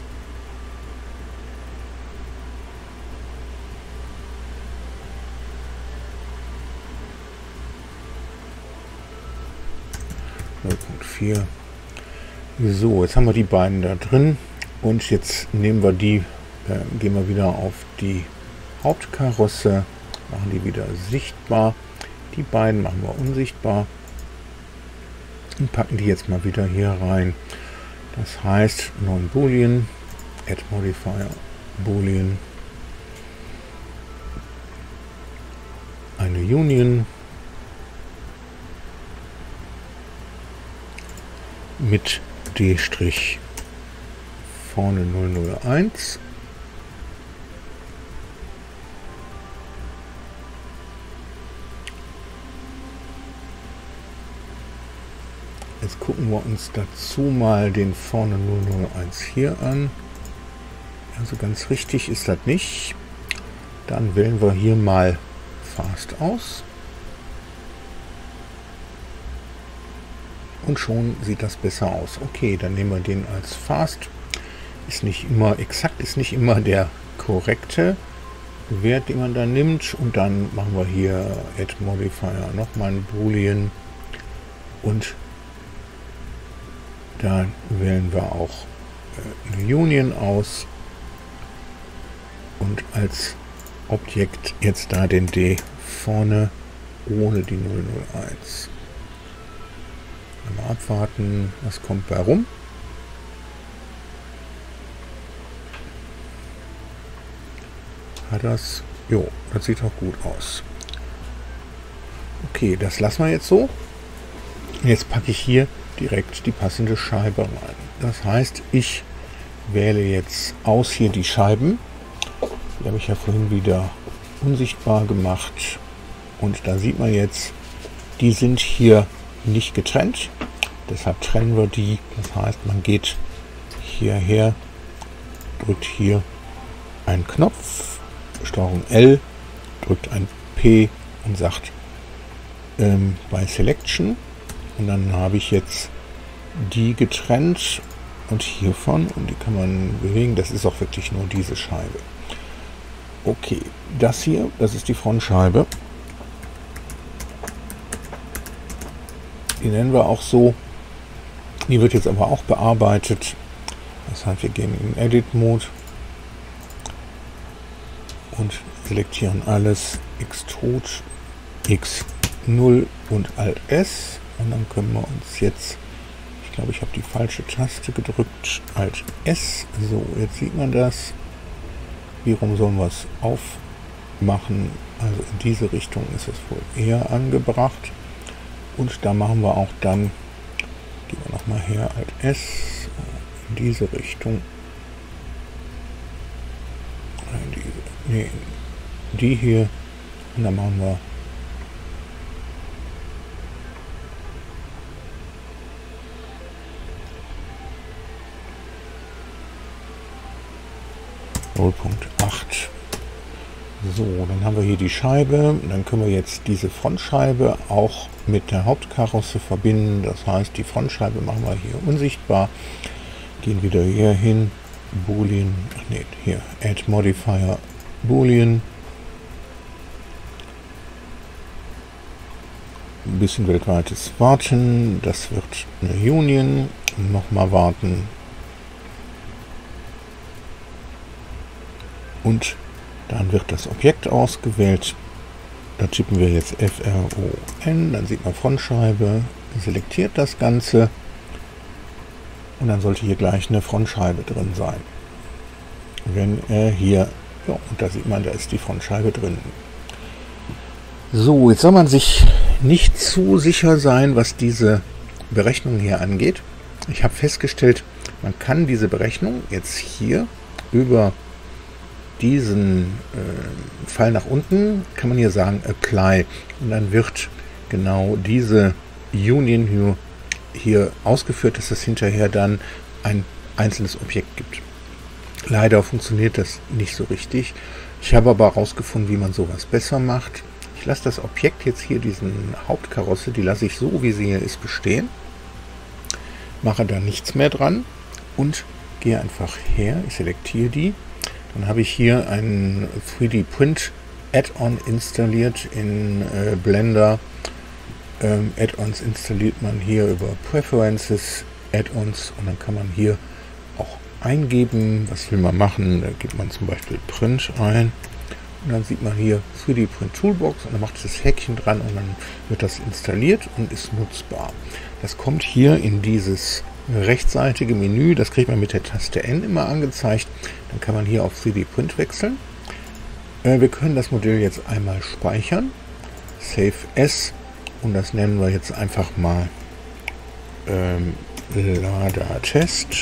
null Punkt vier. So, jetzt haben wir die beiden da drin und jetzt nehmen wir die, äh, gehen wir wieder auf die Hauptkarosse, machen die wieder sichtbar. Die beiden machen wir unsichtbar und packen die jetzt mal wieder hier rein. Das heißt, neuen Boolean, Add Modifier Boolean, eine Union mit D' vorne null null eins. Jetzt gucken wir uns dazu mal den vorne null null eins hier an. Also ganz richtig ist das nicht. Dann wählen wir hier mal Fast aus. Und schon sieht das besser aus. Okay, dann nehmen wir den als Fast. Ist nicht immer exakt, ist nicht immer der korrekte Wert, den man da nimmt. Und dann machen wir hier Add Modifier nochmal ein Boolean und Da wählen wir auch äh, eine Union aus und als Objekt jetzt da den D vorne ohne die null null eins. Mal abwarten, was kommt bei rum. Hat das? Jo, das sieht auch gut aus. Okay, das lassen wir jetzt so. Jetzt packe ich hier direkt die passende Scheibe rein. Das heißt, ich wähle jetzt aus hier die Scheiben. Die habe ich ja vorhin wieder unsichtbar gemacht. Und da sieht man jetzt, die sind hier nicht getrennt. Deshalb trennen wir die. Das heißt, man geht hierher, drückt hier einen Knopf, Steuerung L, drückt ein P und sagt ähm, bei Selection. Und dann habe ich jetzt die getrennt und hiervon, und die kann man bewegen. Das ist auch wirklich nur diese Scheibe. Okay, das hier, das ist die Frontscheibe. Die nennen wir auch so. Die wird jetzt aber auch bearbeitet. Das heißt, wir gehen in Edit-Mode und selektieren alles, Extrude, X null und Alt S. Und dann können wir uns jetzt, ich glaube, ich habe die falsche Taste gedrückt, Alt S. So, jetzt sieht man das. Wie rum sollen wir es aufmachen? Also in diese Richtung ist es wohl eher angebracht. Und da machen wir auch dann, gehen wir nochmal her, Alt S, in diese Richtung. In diese, nee, die hier. Und dann machen wir null Punkt acht. So, dann haben wir hier die Scheibe. Dann können wir jetzt diese Frontscheibe auch mit der Hauptkarosse verbinden. Das heißt, die Frontscheibe machen wir hier unsichtbar. Gehen wieder hier hin. Boolean, ach nee, hier, Add Modifier Boolean. Ein bisschen weltweites Warten. Das wird eine Union. Nochmal warten. Und dann wird das Objekt ausgewählt. Da tippen wir jetzt F R O N, dann sieht man Frontscheibe, selektiert das Ganze und dann sollte hier gleich eine Frontscheibe drin sein. Wenn er hier, ja, und da sieht man, da ist die Frontscheibe drin. So, jetzt soll man sich nicht zu sicher sein, was diese Berechnung hier angeht. Ich habe festgestellt, man kann diese Berechnung jetzt hier über diesen äh, Pfeil nach unten, kann man hier sagen Apply. Und dann wird genau diese Union hier, hier ausgeführt, dass es hinterher dann ein einzelnes Objekt gibt. Leider funktioniert das nicht so richtig. Ich habe aber herausgefunden, wie man sowas besser macht. Ich lasse das Objekt jetzt hier, diesen Hauptkarosse, die lasse ich so, wie sie hier ist, bestehen. Mache da nichts mehr dran und gehe einfach her. Ich selektiere die. Dann habe ich hier ein drei D Print Add-on installiert in äh, Blender. Ähm, Add-ons installiert man hier über Preferences, Add-ons, und dann kann man hier auch eingeben, was will man machen. Da gibt man zum Beispiel Print ein und dann sieht man hier drei D Print Toolbox und dann macht es das Häkchen dran und dann wird das installiert und ist nutzbar. Das kommt hier in dieses rechtsseitige Menü, das kriegt man mit der Taste N immer angezeigt. Dann kann man hier auf drei D Print wechseln. Äh, wir können das Modell jetzt einmal speichern. Save As, und das nennen wir jetzt einfach mal ähm, Lada Test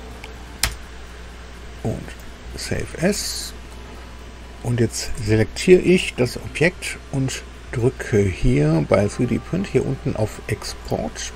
und Save As. Und jetzt selektiere ich das Objekt und drücke hier bei drei D Print hier unten auf Export.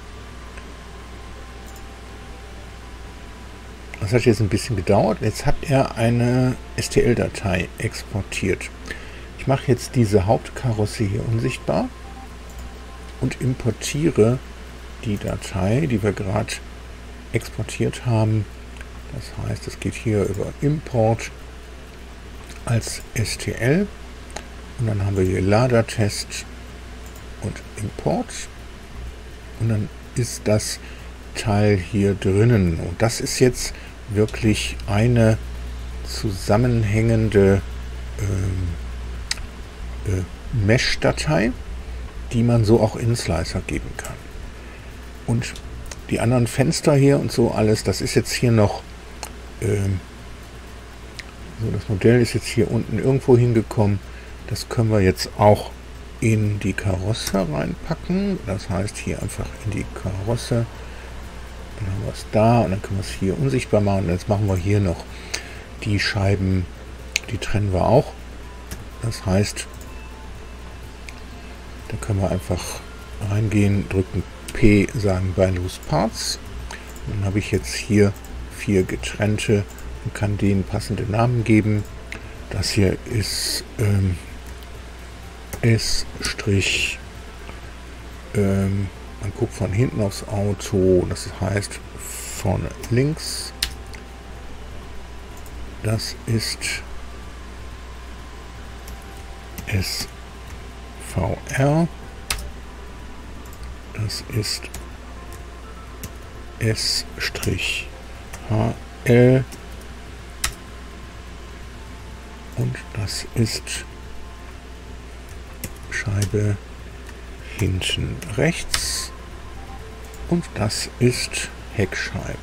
Das hat jetzt ein bisschen gedauert. Jetzt hat er eine S T L-Datei exportiert. Ich mache jetzt diese Hauptkarosse hier unsichtbar und importiere die Datei, die wir gerade exportiert haben. Das heißt, es geht hier über Import als S T L. Und dann haben wir hier Lada-Test und Import. Und dann ist das Teil hier drinnen. Und das ist jetzt wirklich eine zusammenhängende ähm, äh, Mesh-Datei, die man so auch in Slicer geben kann. Und die anderen Fenster hier und so alles, das ist jetzt hier noch, ähm, so das Modell ist jetzt hier unten irgendwo hingekommen. Das können wir jetzt auch in die Karosse reinpacken. Das heißt hier einfach in die Karosse. Dann haben wir es da und dann können wir es hier unsichtbar machen. Und jetzt machen wir hier noch die Scheiben, die trennen wir auch. Das heißt, da können wir einfach reingehen, drücken P, sagen bei Loose Parts. Dann habe ich jetzt hier vier getrennte und kann denen passende Namen geben. Das hier ist ähm, S', ähm, man guckt von hinten aufs Auto, das heißt vorne links. Das ist S V R. Das ist S' H L. Und das ist Scheibe hinten rechts. Und das ist Heckscheibe.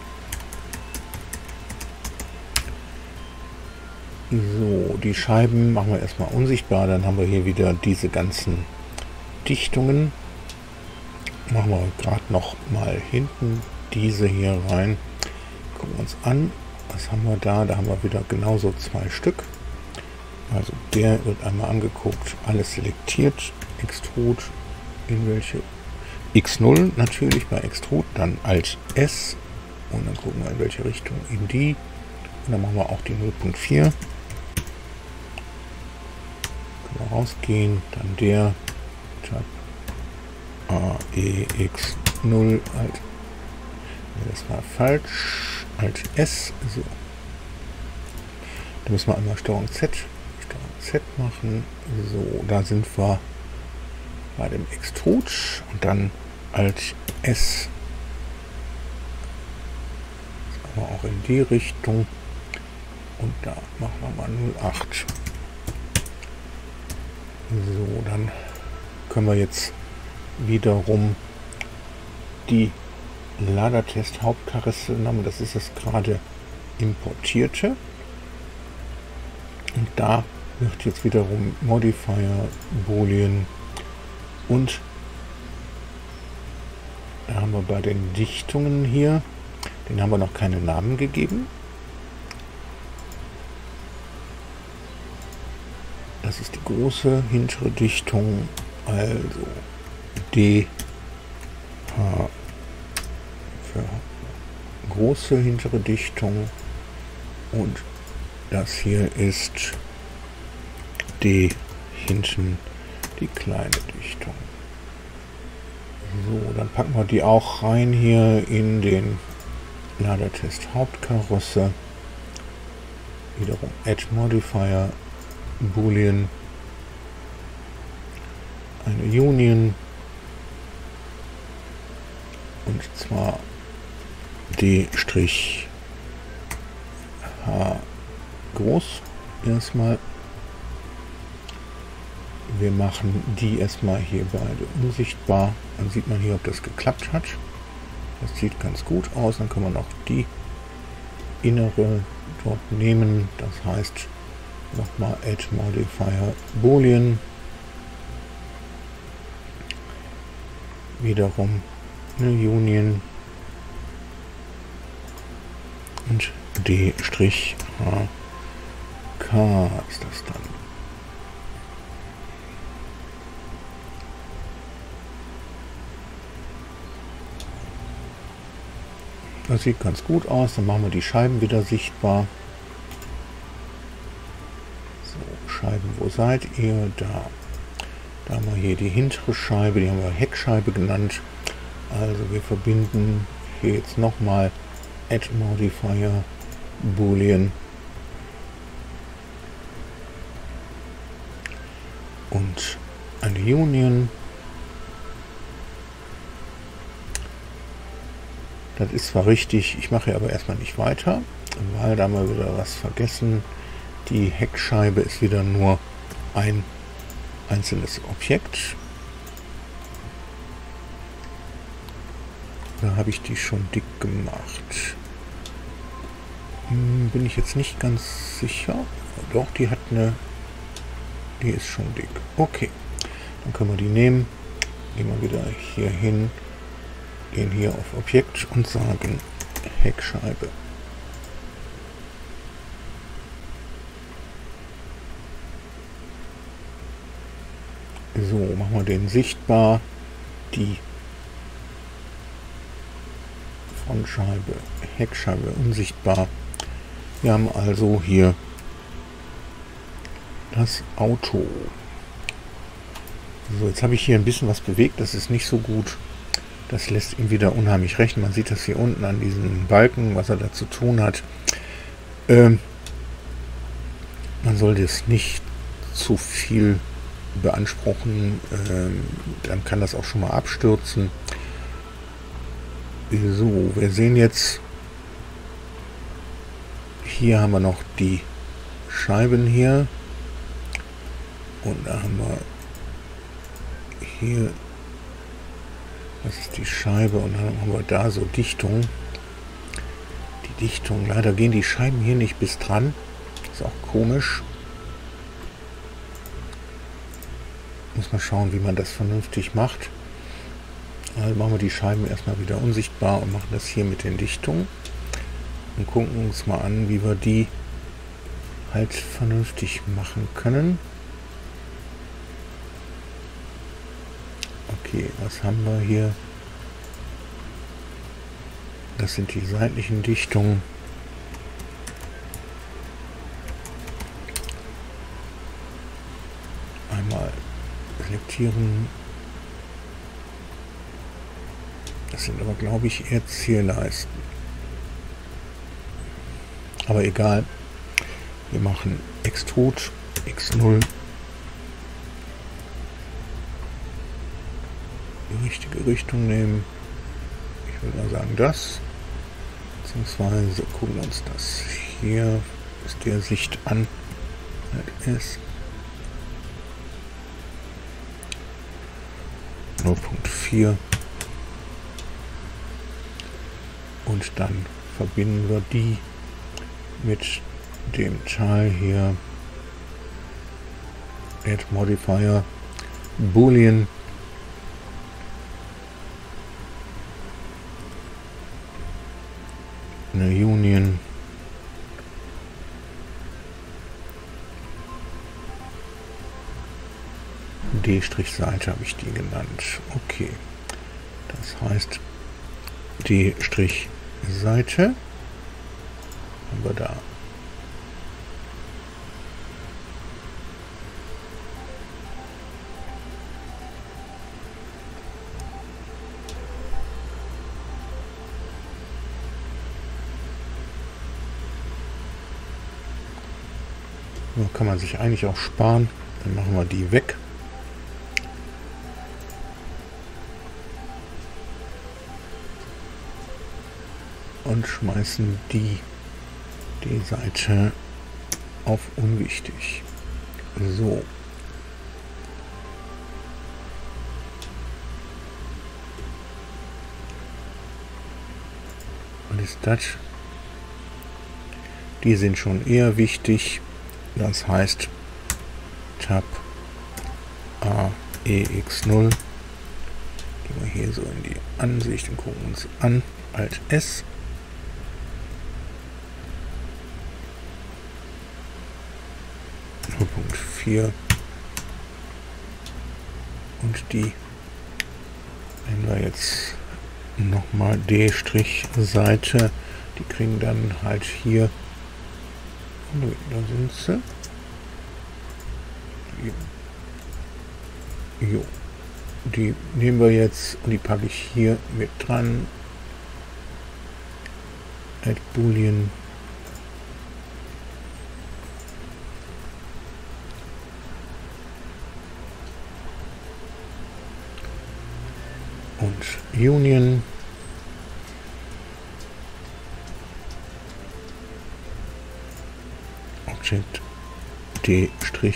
So, die Scheiben machen wir erstmal unsichtbar. Dann haben wir hier wieder diese ganzen Dichtungen. Machen wir gerade noch mal hinten diese hier rein. Gucken wir uns an. Was haben wir da? Da haben wir wieder genauso zwei Stück. Also der wird einmal angeguckt, alles selektiert. Extrud in welche? X null natürlich bei Extrud. Dann Alt S. Und dann gucken wir in welche Richtung. In die. Und dann machen wir auch die null Punkt vier. Können wir rausgehen. Dann der. Tab. A, E, X, null, Alt. Ja, das war falsch. Alt S. So. Da müssen wir einmal Steuerung Z. Steuerung Z machen. So, da sind wir bei dem Extrud. Und dann Alt S. Das machen wir auch in die Richtung. Und da machen wir mal null Komma acht. So, dann können wir jetzt wiederum die Ladertest Hauptkarisse nehmen. Das ist das gerade importierte. Und da wird jetzt wiederum Modifier, Boolean und da haben wir bei den Dichtungen hier, den haben wir noch keine Namen gegeben. Das ist die große hintere Dichtung, also D H für große hintere Dichtung und das hier ist D hinten die kleine Dichtung. So, dann packen wir die auch rein hier in den Ladertest Hauptkarosse. Wiederum Add Modifier, Boolean, eine Union und zwar D' H groß erstmal. Wir machen die erstmal hier beide unsichtbar. Dann sieht man hier, ob das geklappt hat. Das sieht ganz gut aus. Dann können wir noch die innere dort nehmen. Das heißt nochmal Add Modifier Boolean. Wiederum eine Union und D' H K ist das dann. Das sieht ganz gut aus. Dann machen wir die Scheiben wieder sichtbar. So, Scheiben, wo seid ihr? Da. Da haben wir hier die hintere Scheibe, die haben wir Heckscheibe genannt. Also wir verbinden hier jetzt nochmal Add Modifier Boolean und eine Union. Das ist zwar richtig, ich mache aber erstmal nicht weiter, weil da haben wir wieder was vergessen. Die Heckscheibe ist wieder nur ein einzelnes Objekt. Da habe ich die schon dick gemacht. Hm, bin ich jetzt nicht ganz sicher. Doch, die hat eine... Die ist schon dick. Okay, dann können wir die nehmen. Gehen wir wieder hier hin. Gehen hier auf Objekt und sagen Heckscheibe. So, machen wir den sichtbar. Die Frontscheibe, Heckscheibe unsichtbar. Wir haben also hier das Auto. So, jetzt habe ich hier ein bisschen was bewegt. Das ist nicht so gut. Das lässt ihn wieder unheimlich rechnen. Man sieht das hier unten an diesen Balken, was er da zu tun hat. Ähm, man sollte es nicht zu viel beanspruchen. Ähm, dann kann das auch schon mal abstürzen. So, wir sehen jetzt, hier haben wir noch die Scheiben hier. Und da haben wir hier, das ist die Scheibe, und dann haben wir da so Dichtung. Die Dichtung, leider gehen die Scheiben hier nicht bis dran. Ist auch komisch. Muss man schauen, wie man das vernünftig macht. Also machen wir die Scheiben erstmal wieder unsichtbar und machen das hier mit den Dichtungen. Und gucken uns mal an, wie wir die halt vernünftig machen können. Okay, was haben wir hier? Das sind die seitlichen Dichtungen. Einmal selektieren. Das sind aber, glaube ich, eher Zierleisten. Aber egal. Wir machen Extrud x null. Die richtige Richtung nehmen. Ich würde mal sagen das. Beziehungsweise gucken wir uns das hier aus der Sicht an. Das ist null Punkt vier. Und dann verbinden wir die mit dem Teil hier. Add Modifier Boolean. Eine Union. D-Seite habe ich die genannt. Okay. Das heißt, D-Seite haben wir da. So kann man sich eigentlich auch sparen. Dann machen wir die weg. Und schmeißen die, die Seite auf unwichtig. So. Und ist das? Die sind schon eher wichtig. Das heißt Tab A E x null. Gehen wir hier so in die Ansicht und gucken uns an. Alt S. null Punkt vier. Und die nehmen wir jetzt nochmal D-Seite. Die kriegen dann halt hier. Da sind sie. Jo. Die nehmen wir jetzt und die packe ich hier mit dran. Add Boolean. Und Union. Object D'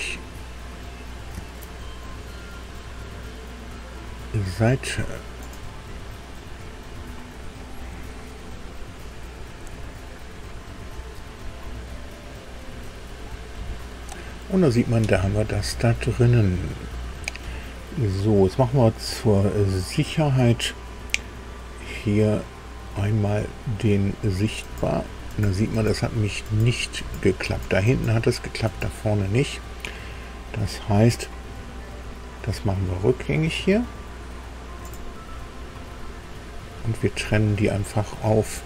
Seite. Und da sieht man, da haben wir das da drinnen. So, jetzt machen wir zur Sicherheit hier einmal den sichtbar. Und da sieht man, das hat mich nicht geklappt. Da hinten hat es geklappt, da vorne nicht. Das heißt, das machen wir rückgängig hier. Und wir trennen die einfach auf.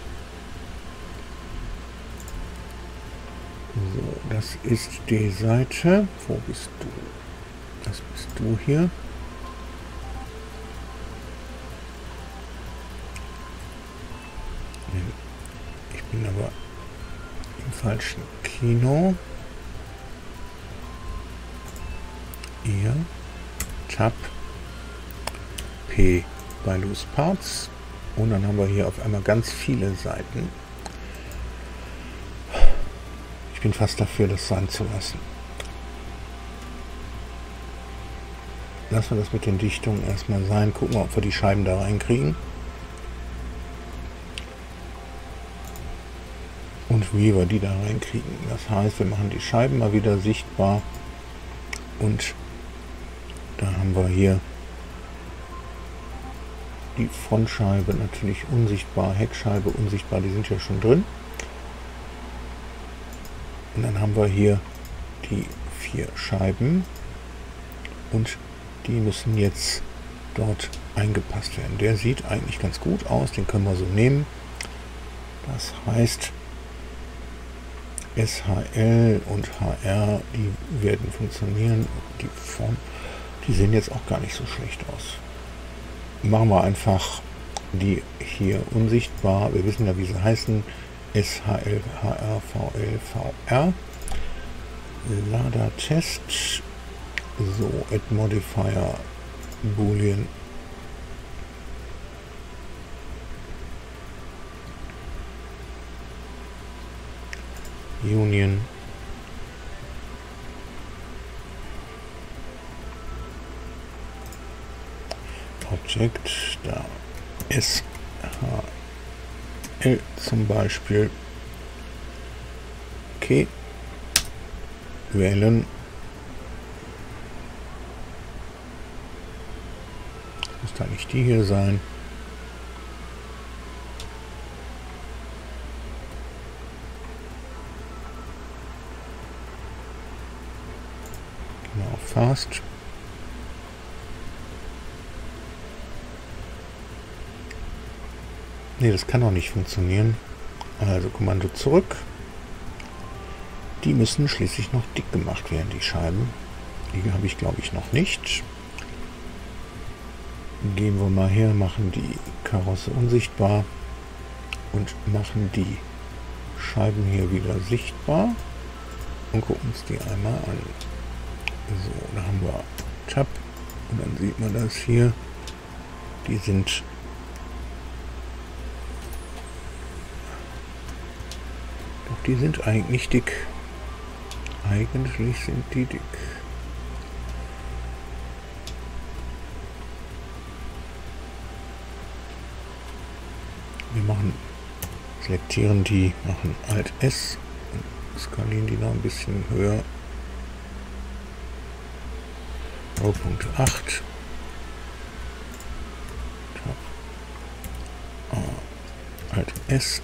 So, das ist die Seite. Wo bist du? Das bist du hier. Ich bin aber im falschen Kino. Hier. Tab. P bei Loose Parts. Und dann haben wir hier auf einmal ganz viele Seiten. Ich bin fast dafür, das sein zu lassen. Lassen wir das mit den Dichtungen erstmal sein. Gucken wir, ob wir die Scheiben da reinkriegen. Und wie wir die da reinkriegen. Das heißt, wir machen die Scheiben mal wieder sichtbar. Und da haben wir hier die Frontscheibe natürlich unsichtbar, Heckscheibe unsichtbar, die sind ja schon drin. Und dann haben wir hier die vier Scheiben und die müssen jetzt dort eingepasst werden. Der sieht eigentlich ganz gut aus, den können wir so nehmen. Das heißt, S H L und H R, die werden funktionieren. Die Form, die sehen jetzt auch gar nicht so schlecht aus. Machen wir einfach die hier unsichtbar. Wir wissen ja, wie sie heißen. S H L, H R, V L, V R. Lada Test. So, Add Modifier, Boolean. Union. Object, da S H L zum Beispiel. Okay. Wählen. Muss da nicht die hier sein. Genau, Fast. Ne, das kann auch nicht funktionieren. Also Kommando zurück. Die müssen schließlich noch dick gemacht werden, die Scheiben. Die habe ich, glaube ich, noch nicht. Gehen wir mal her, machen die Karosse unsichtbar und machen die Scheiben hier wieder sichtbar und gucken uns die einmal an. So, da haben wir Tab und dann sieht man das hier. Die sind doch, die sind eigentlich dick. Eigentlich sind die dick. Wir machen, selektieren die, machen Alt S und skalieren die noch ein bisschen höher. null Punkt acht. Alt S.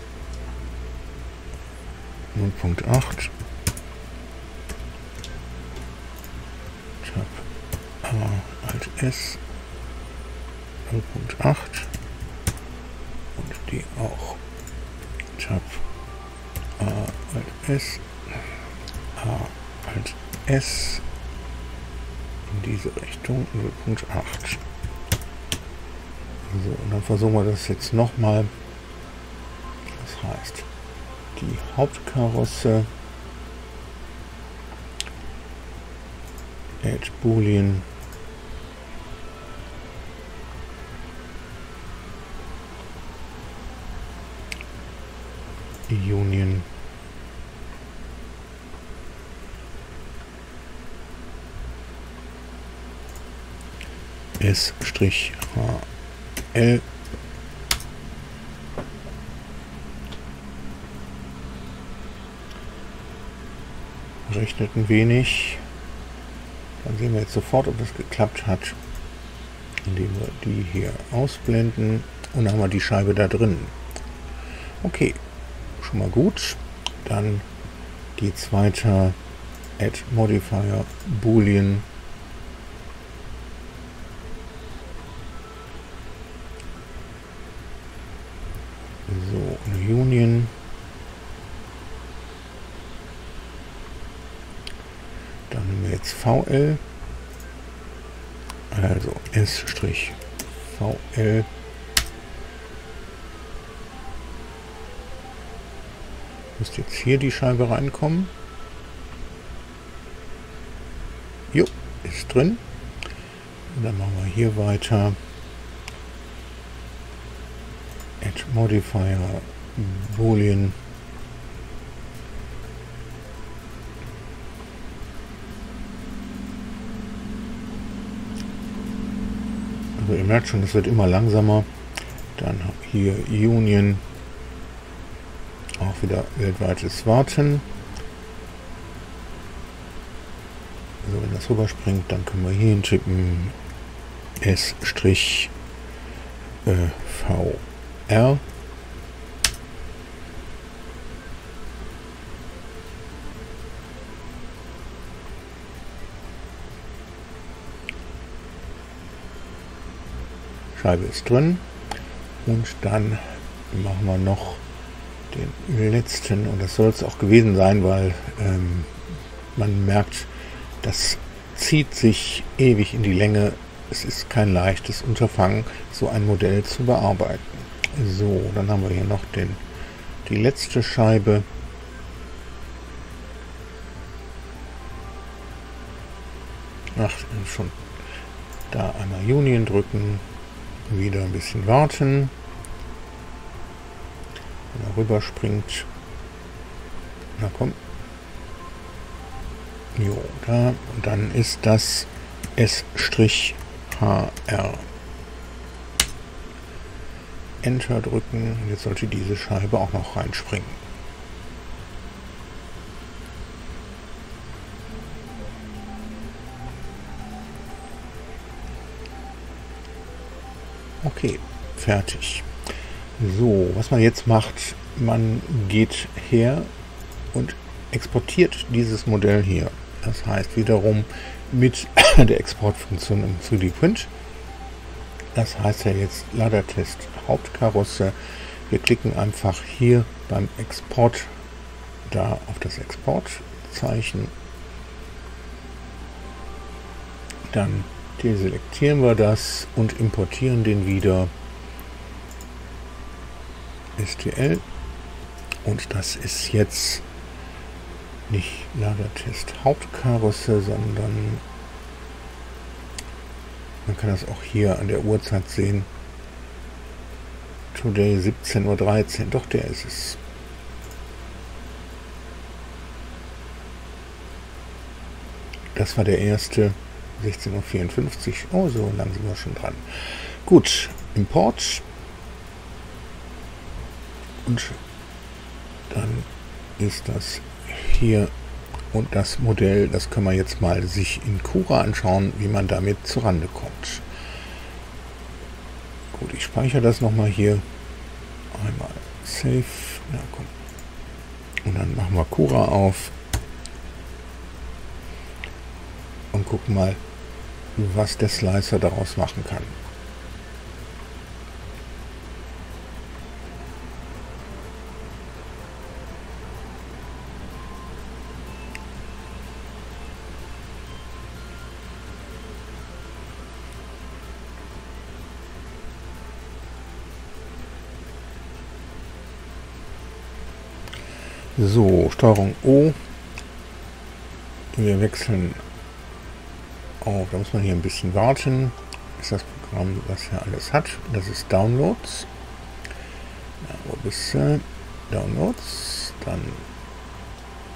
null Punkt acht. Tab A, Alt S. null Punkt acht. Und die auch. Tab A, Alt S. A, Alt S. In diese Richtung null Punkt acht. So, und dann versuchen wir das jetzt nochmal. Das heißt, die Hauptkarosse, Add Boolean, Union, S H L rechnet ein wenig. Dann sehen wir jetzt sofort, ob das geklappt hat, indem wir die hier ausblenden und dann haben wir die Scheibe da drin. Okay, schon mal gut. Dann die zweite Add Modifier Boolean. So, eine Union. Dann nehmen wir jetzt V L. Also S-V L. Müsste jetzt hier die Scheibe reinkommen. Jo, ist drin. Und dann machen wir hier weiter. Add Modifier Boolean. Also ihr merkt schon, es wird immer langsamer. Dann hier Union. Auch wieder weltweites Warten. Also wenn das rüberspringt, dann können wir hier hintippen S V R. Scheibe ist drin. Und dann machen wir noch den letzten, und das soll es auch gewesen sein, weil ähm, man merkt, das zieht sich ewig in die Länge. Es ist kein leichtes Unterfangen, so ein Modell zu bearbeiten. So, dann haben wir hier noch den, die letzte Scheibe. Ach, schon da einmal Union drücken, wieder ein bisschen warten. Wenn er rüberspringt. Na komm. Jo, da. Und dann ist das S H R. Enter drücken. Jetzt sollte diese Scheibe auch noch reinspringen. Okay, fertig. So, was man jetzt macht, man geht her und exportiert dieses Modell hier. Das heißt wiederum mit der Exportfunktion im drei D Print. Das heißt ja jetzt Ladertest Hauptkarosse. Wir klicken einfach hier beim Export da auf das Exportzeichen. Dann deselektieren wir das und importieren den wieder. S T L, und das ist jetzt nicht Ladertest Hauptkarosse, sondern man kann das auch hier an der Uhrzeit sehen. Today siebzehn Uhr dreizehn, doch der ist es. Das war der erste, sechzehn Uhr vierundfünfzig. Oh, so lang sind wir schon dran. Gut, Import. Und dann ist das hier und das Modell, das können wir jetzt mal sich in Cura anschauen, wie man damit zurande kommt. Gut, ich speichere das nochmal hier. Einmal Save. Na komm. Und dann machen wir Cura auf. Und gucken mal, was der Slicer daraus machen kann. So, Steuerung O. Wir wechseln auf, da muss man hier ein bisschen warten, bis das Programm das hier alles hat. Das ist Downloads. Ja, wo bist du? Downloads, dann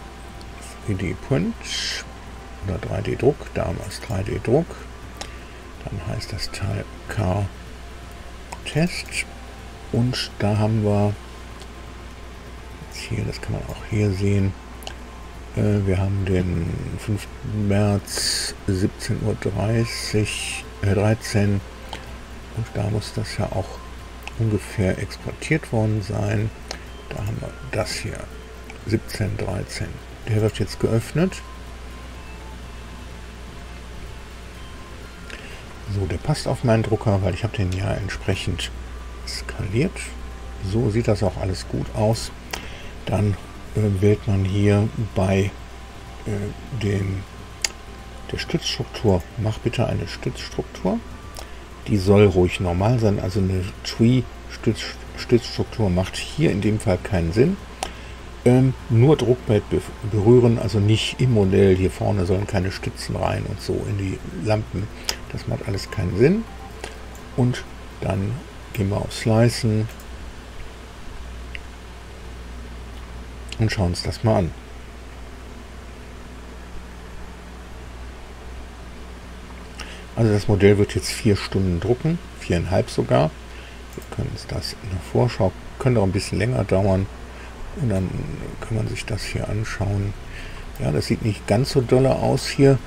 drei D Print oder drei D Druck, damals drei D Druck. Dann heißt das Teil Car Test. Und da haben wir jetzt hier, das kann man auch hier sehen, äh, wir haben den fünften März siebzehn Uhr dreißig, äh, dreizehn, und da muss das ja auch ungefähr exportiert worden sein. Da haben wir das hier, siebzehn Uhr dreizehn. Der wird jetzt geöffnet. So, der passt auf meinen Drucker, weil ich habe den ja entsprechend skaliert. So sieht das auch alles gut aus. Dann äh, wählt man hier bei äh, dem, der Stützstruktur, mach bitte eine Stützstruktur. Die soll ruhig normal sein, also eine Tree-Stützstruktur macht hier in dem Fall keinen Sinn. Ähm, nur Druckbett be berühren, also nicht im Modell, hier vorne sollen keine Stützen rein und so in die Lampen. Das macht alles keinen Sinn. Und dann gehen wir auf Slicen und schauen uns das mal an. Also das Modell wird jetzt vier Stunden drucken, viereinhalb sogar. Wir können uns das in der Vorschau, könnte auch ein bisschen länger dauern. Und dann kann man sich das hier anschauen. Ja, das sieht nicht ganz so dolle aus hier.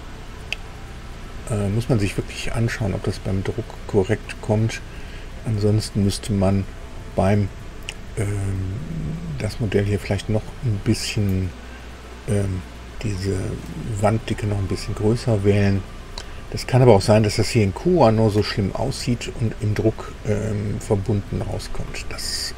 Äh, muss man sich wirklich anschauen, ob das beim Druck korrekt kommt. Ansonsten müsste man beim ähm, das Modell hier vielleicht noch ein bisschen ähm, diese Wanddicke noch ein bisschen größer wählen. Das kann aber auch sein, dass das hier in Kurano so schlimm aussieht und im Druck ähm, verbunden rauskommt. Das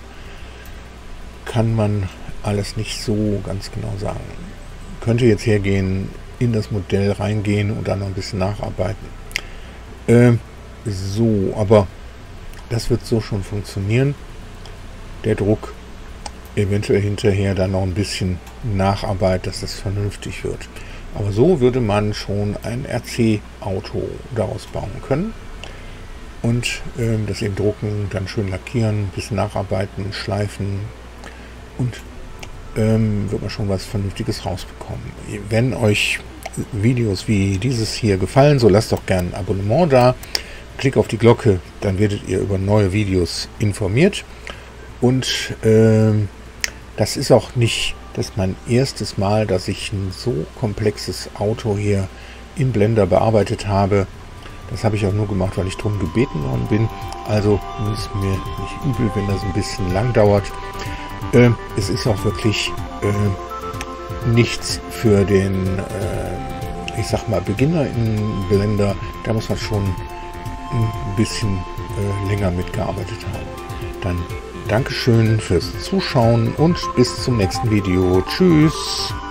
kann man alles nicht so ganz genau sagen. Könnte jetzt hergehen, in das Modell reingehen und dann noch ein bisschen nacharbeiten. Ähm, so, aber das wird so schon funktionieren. Der Druck eventuell hinterher dann noch ein bisschen Nacharbeit, dass das vernünftig wird. Aber so würde man schon ein R C-Auto daraus bauen können. Und ähm, das eben drucken, dann schön lackieren, ein bisschen nacharbeiten, schleifen. Und ähm, wird man schon was Vernünftiges rausbekommen. Wenn euch Videos wie dieses hier gefallen, so lasst doch gerne ein Abonnement da. Klickt auf die Glocke, dann werdet ihr über neue Videos informiert. Und ähm, das ist auch nicht das ist mein erstes Mal, dass ich ein so komplexes Auto hier in Blender bearbeitet habe. Das habe ich auch nur gemacht, weil ich darum gebeten worden bin. Also ist mir nicht übel, wenn das ein bisschen lang dauert. Äh, es ist auch wirklich äh, nichts für den, äh, ich sag mal, Beginner in Blender. Da muss man schon ein bisschen äh, länger mitgearbeitet haben. Dann Dankeschön fürs Zuschauen und bis zum nächsten Video. Tschüss!